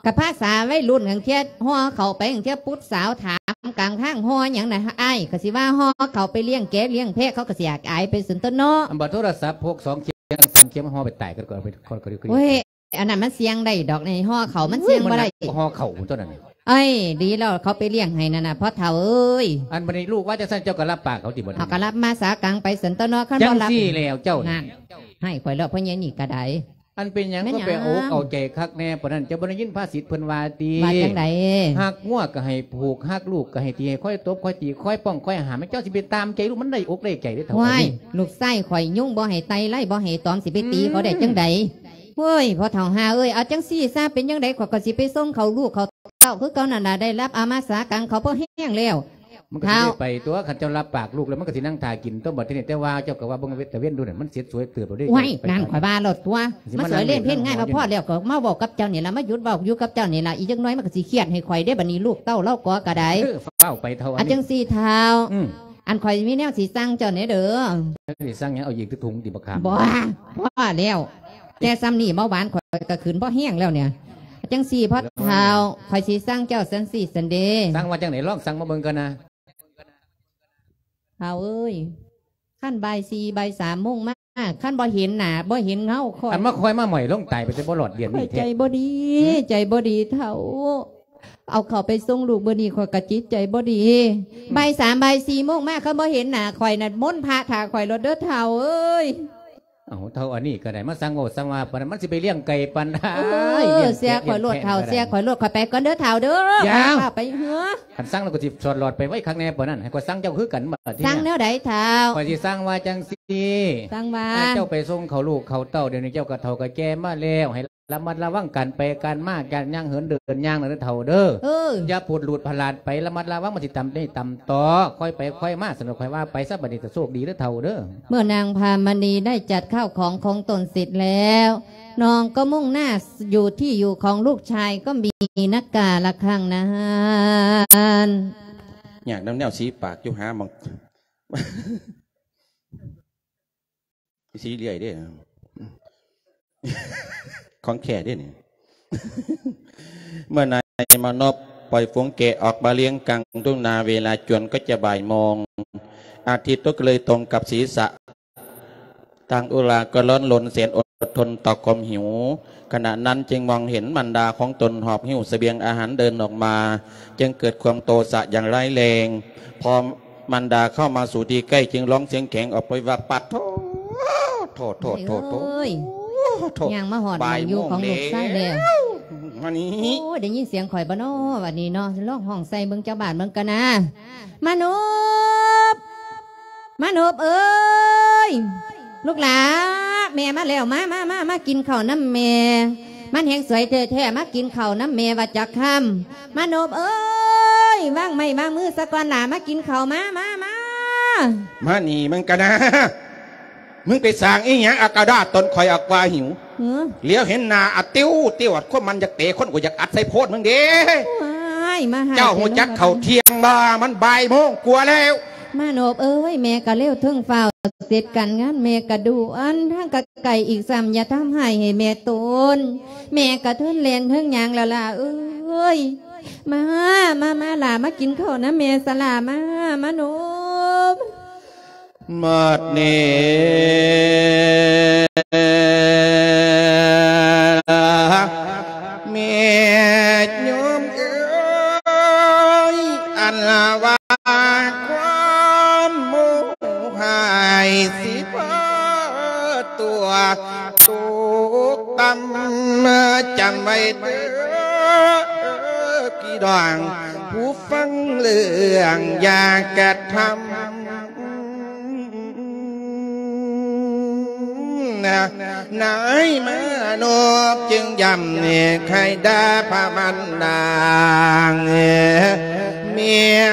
Speaker 2: กับภาษาไว้รุ่นอย่างเทียห่อเขาไปอย่างเทียปุ๊ดสาวถามกลางทางห่ออย่างไหนไอ้กสิว่าห่อเขาไปเลี้ยงแกะเลี้ยงแพะเขาก็เสียอายไปสุนทรเนาะ
Speaker 1: บัตรโทรศัพท์พก2 เข็ม3 เข็มห่อไปตายกันก่อนไปก่อน
Speaker 2: เว้ยอันนั้นมันเสียงได้ดอกในห่อเขามันเสียงบ่ได้
Speaker 1: ห่อเขาตัวนั้น
Speaker 2: เอ้ยดีแล้วเขาไปเลี้ยงให้นั่นน่ะเพราะเฒ่าเอ้ย
Speaker 1: อันบัดนี้ลูกว่าจะสั่นเจ้าก็รับปากเขาติบ่
Speaker 2: เขาก็รับมาสากลางไปสุนทรเนาะคันบ่รับ
Speaker 1: จังซี่แล้วเจ้า
Speaker 2: นั่นให้ข่อยแล้วเพราะยังนี่ก็ได้
Speaker 1: อันเป็นยังก็ไปโอ้เอาใจคักแน่ปนั้นจะบริยินภาษิตเพิ่นว่าตี
Speaker 2: ว่าจังได
Speaker 1: หักงัวก็ให้ผูกหักลูกก็ให้ตีให้ค่อยตบค่อยตีค่อยป้องค่อยหาไม่เจ้าสิไปตามใจลูกมันได้อกได้ใจได้เท่าไหร่
Speaker 2: ลูกไส้ข่อยยุ่งบ่ให้ไตไล่บ่ให้ตอมสิไปตีเขาได้จังไดเฮ้ยพอเฒ่าหาเอ้ยเอาจังซี่ซะเป็นจังไดข่อยก็สิไปส่งเขาลูกเขาเต้าคือเก่านั่นน่ะได้รับอามาสากังเขาบ่แห้งแล้ว
Speaker 1: มันก็สิไปตัวขันเจ้ารับปากลูกแล้วมันก็สินั่งทากินต้มบัดทีนี้แต่ว่าเจ้าก็ว่าบ่งเวทแต่เว้นดูเนี่ยมันเสียสวยเติบบ่ได้
Speaker 2: ไว้นั่นข่อยบ้าหลดตัวมาสวยเล่นเพ่นง่ายมาพ่อแล้วก็มาบอกกับเจ้านี่ล่ะมาหยุดบอกอยู่กับเจ้านี่ล่ะอีจังน้อยมันก็สิเครียดให้ข่อยได้บัดนี้ลูกเต้าเล่าก็กระได
Speaker 1: เฝ้าไปเท่า
Speaker 2: อันจังซี่เท้าอันข่อยมีแนวสิสั่งเจ้าเนี่ยเด้อ
Speaker 1: สิสั่งหยังเอาอีกถุงติบักขาม
Speaker 2: บ่พ่อแล้วแต่ซ้ำนี่เบาหวานข่อยก็ขึ้นบ่แห้งแล้วเนี่ยจังซี่พ่อเท้าข่อยสิสั่งเจ้าสันซี่สันเด
Speaker 1: สั่งว่าจังไหนลองสั่งมาเบิ่งกันนะ
Speaker 2: เอาเอ้ยขั้นใบ4 ใบ 3 โมงมาขั้นบ่เห็นหนาบ่เห็นเงาคอย
Speaker 1: อันมาคอยมาหม่อยลงตายไปแต่บ่หลอดเดียนนี่
Speaker 2: ใจบ่ดีใจบ่ดีเท่าเอาเขาไปส่งลูกบ่ดีคอยกระจิตใจบ่ดีใบ 3 ใบ 4 โมงมาเขาบ่เห็นหนาคอยน่ะมนต์พระถาคอยรถเด้อเท่าเอ้ย
Speaker 1: เอาเท่าอันนี้ก็ได้มาสั่งโง่สั่งว่าปนมันสิไปเลี้ยงไก่ปันได้
Speaker 2: เสียข่อยรถเท่าเสียข่อยรถข่อยไปก่อนเด้อเท่าเด้อไปเฮ้อ
Speaker 1: ขันสั่งแล้วก็สิสอดหลอดไปไว้ข้างในปนนั้นให้ข่อยสั่งเจ้าคือกันมา
Speaker 2: ที่สั่งแนวใดเท่า
Speaker 1: ข่อยสิสั่งว่าจังซี่
Speaker 2: สั่งว่า
Speaker 1: เจ้าไปส่งเขาลูกเขาเต้าเดี๋ยวนี้เจ้าก็เท่าก็แก่มาแล้วให้ระมัดระวังกันไปการมากการย่างเหินเดินย่างนั่นเท่าเด้ออย่าพูดหลุดพลาดไประมัดระวังมันสิต่ำได้ต่ำต่อค่อยไปค่อยมาสนุกค่อยว่าไปซะบัดนี้จะโชคดีเด้อเท่าเด้อ
Speaker 2: เมื่อนางพามณีได้จัดข้าวของตนเสร็จแล้วน้องก็มุ่งหน้าอยู่ที่อยู่ของลูกชายก็มีนักกาละครั้งนั้น
Speaker 3: อยากน้ำแนวสีปากอยู่หามองสีเลื่อยด้วยของแข่ด้วยนี่เมื่อนายมานพปล่อยฝูงแกะออกมาเลี้ยงกังทุ่งนาเวลาจวนก็จะบ่ายโมงอาทิตย์ก็เลยตรงกับศีรษะทางอุราก็ร้อนลนเสียนอดทนต่อความหิวขณะนั้นจึงมองเห็นบรรดาของตนหอบหิ้วเสบียงอาหารเดินออกมาจึงเกิดความโตสะอย่างร้ายแรงพอมารดาเข้ามาสู่ที่ใกล้จึงร้องเสียงแข็งออกไปว่าปัดโทษ
Speaker 2: ยังมาหอดอยู่ของลูกไส้แล้ว
Speaker 3: วันนี้
Speaker 2: โอ้ได้ยินเสียงข่อยบ่เนาะวันนี้เนาะร้องห้องใส่เบิ่งเจ้าบ้านเบิ่งกันนะมนุษย์เอ้ยลูกหลานแม่มาแล้วมากินข้าวน้ำแม่มันแห้งสวยแท้มากินข้าวน้ำแม่ว่าจักคำมนุษย์เอ้ยว่างไม่ว่างมือสะก่อนหลามากินข้าวมา
Speaker 3: นี่มึงกันนะมึงไปสั่งอีหยังอากาดาตนคอยอักว่าหิวเลี้ยวเห็นนาอัดติ้วอัดคนมันอยากเตะคนกูอยากอัดใส่โพดมึงเด้เจ้าหัวจักเข่าเทียงมามันบ่ายโมงกลัวแล้ว
Speaker 2: มาโนบเอ้ยแม่กะเลี้ยวทึ่งฝ่าเสร็จกันงานแม่กะดูอันทั้งกะไก่อีกซ้ำอย่าทำให้แม่ตนแม่กะทึ่งเลนทึ่งยางละล่ะเอ้ยมาล่ะมากินข้าวนะแม่สลามาโนบ
Speaker 3: มาดเนเมียโยมเอ๋ยอันละว่าความโมหายสิพตัวทุกตำจำไว้เด้อพี่ดองผู้ฟังเรื่องอยากกระทำนายมานพจึงย้ำเนี่ยใครด่าพระมันนางเมีย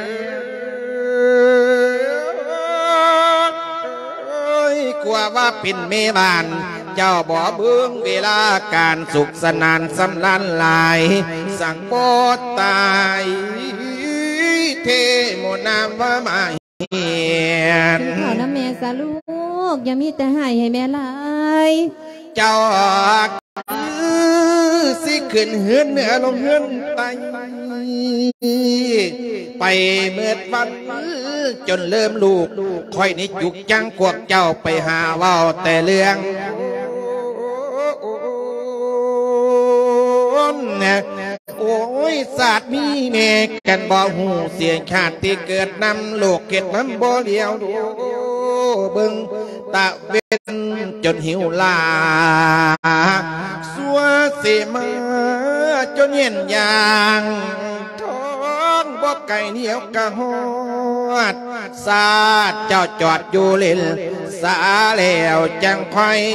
Speaker 3: กลัวว่าเป็นเมบานเจ้าบ่เบื้องเวลาการสุขสนานสำลันลายสั่งโปดตายเทโมนามว่ามาเฮียน
Speaker 2: ขอน้ำแม่สาลูกอย่ามีแต่ให้แม่ลาย
Speaker 3: เจ้าสิขึ้นเฮือนเหนือลงเฮือนไปไปเมื่อวันจนเริ่มลูกค่อยนิจุกจังพวกเจ้าไปหาเว้าแต่เรื่องโอ้ยศาสตร์มีเมฆกันบ่หูเสียงขาดที่เกิดนำโลกเกิดน้ำบ่เดียวดูเบิ่งตะเวนจนหิวลาสัวเสมาจนเย็นยางท้องบ่ไก่เหนียวกะฮอดศาสตร์เจ้าจอดอยู่เล่นสาแล้วจังค่อย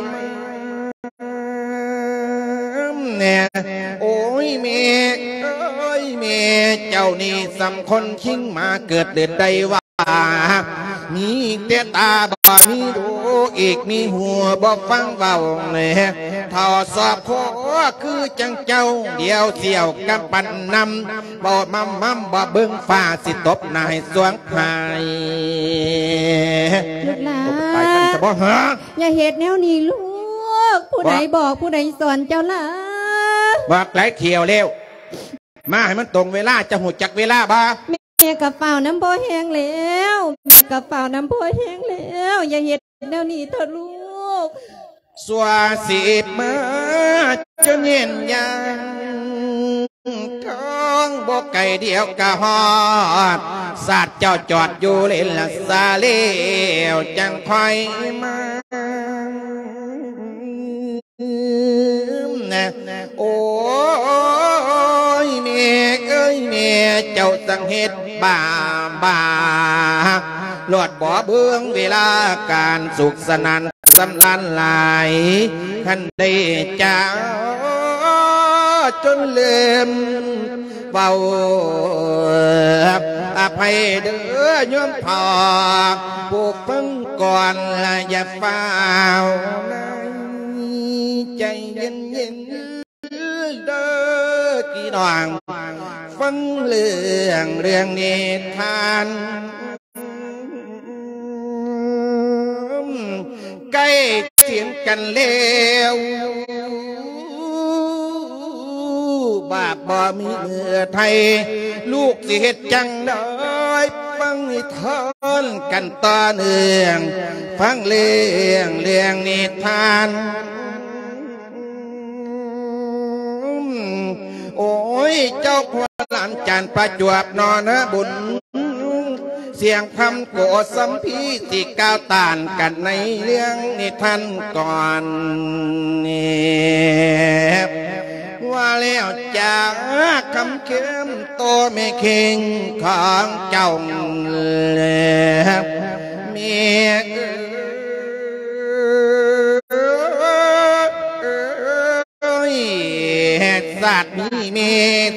Speaker 3: เนี่ยโอ้ยเมฆเอ้ยเมฆเจ้านี่สำคนชิงมาเกิดเดือนใดว่ามีแต่ตาบ่มีดูอีกมีหัวบ่ฟังเบาเลยท่อสอบโคคือจังเจ้าเดียวเสี่ยวกับปันนำบ่มั่มบ่เบิ่งฟ้าสิตบนายสวงพาย
Speaker 2: ลูกหลาน
Speaker 3: ไปกันจะบ่ฮะ
Speaker 2: อย่าเหตุแนวนี้ลูกผู้ใดบอกผู้ใดสอนเจ้าล่ะ
Speaker 3: บอกหลายเที่ยวเร็วมาให้มันตรงเวลาจะหูจักเวลาบ้า
Speaker 2: แม่กับเป่าน้ำโพแห้งแล้วแม่กับเป่าน้ำโพแห้งแล้วอย่าเหตุแนวนี้เถอะลูก
Speaker 3: สัวสิบมาจนเย็นยังท้องบกไก่เดียวกะฮอดศาสตร์เจ้าจอดอยู่เล่นละซาเลี้ยวจังคอยมาโอ้ยเมฆเอ้ยเมฆเจ้าสังเหตุบาหลอดบ่อเบื้องเวลาการสุขสนานสำลันหลายขันได้จ้าจนเลื่อมเบาอภัยเด้อโยมพ่อปลูกพึ่งก่อนอย่าเฝ้าใจเย็นเย็นเด้อกี่น้องฟังเรื่องนิทานใกล้เสียงกันแล้วบาปบ่มีเมื่อไทยลูกสิเหตุจังได้ฟังนิทานกันต่อเนื่องฟังเรื่องนิทานโอ้ยเจ้าพระหลานจันประจวบนอนบุญเสียงคำโกสัมพีที่ก้าวต่านกันในเรื่องนิทานก่อนนี่ว่าแล้วจากคำเข้มโตไม่เข่งของเจ้าเมียศาสตร์มีเมต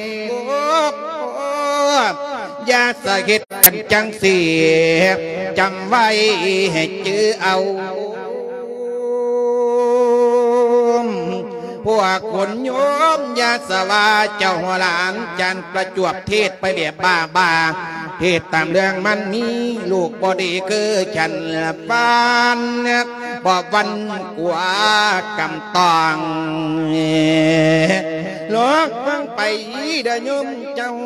Speaker 3: ยาสะเหตุกันจังเสียจำไว้ให้จื้อเอาพวกคนโยมยาสวาเจ้าหัวหลานจันประจวบเทศไปแบบบ้าเทศตามเรื่องมันมีลูกบอดีคือฉันปานบอกวันกว่ากำตองลอกฟังไปเด้อโยมเจ้า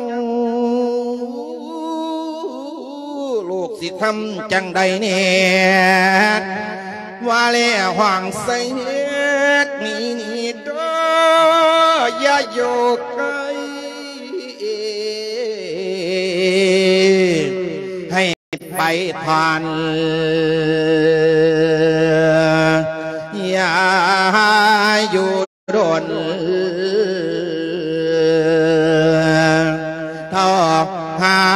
Speaker 3: ลูกสิทำจังใดเนี่ยว่าแล้วห่างใส่เฮ็ดนี่เด้ออย่าโยกไกลให้ไปผ่านอย่าอยู่โดนทอหา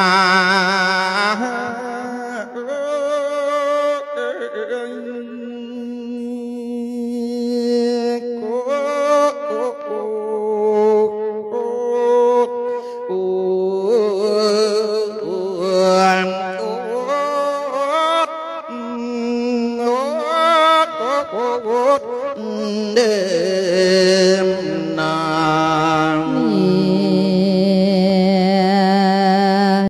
Speaker 3: เดิม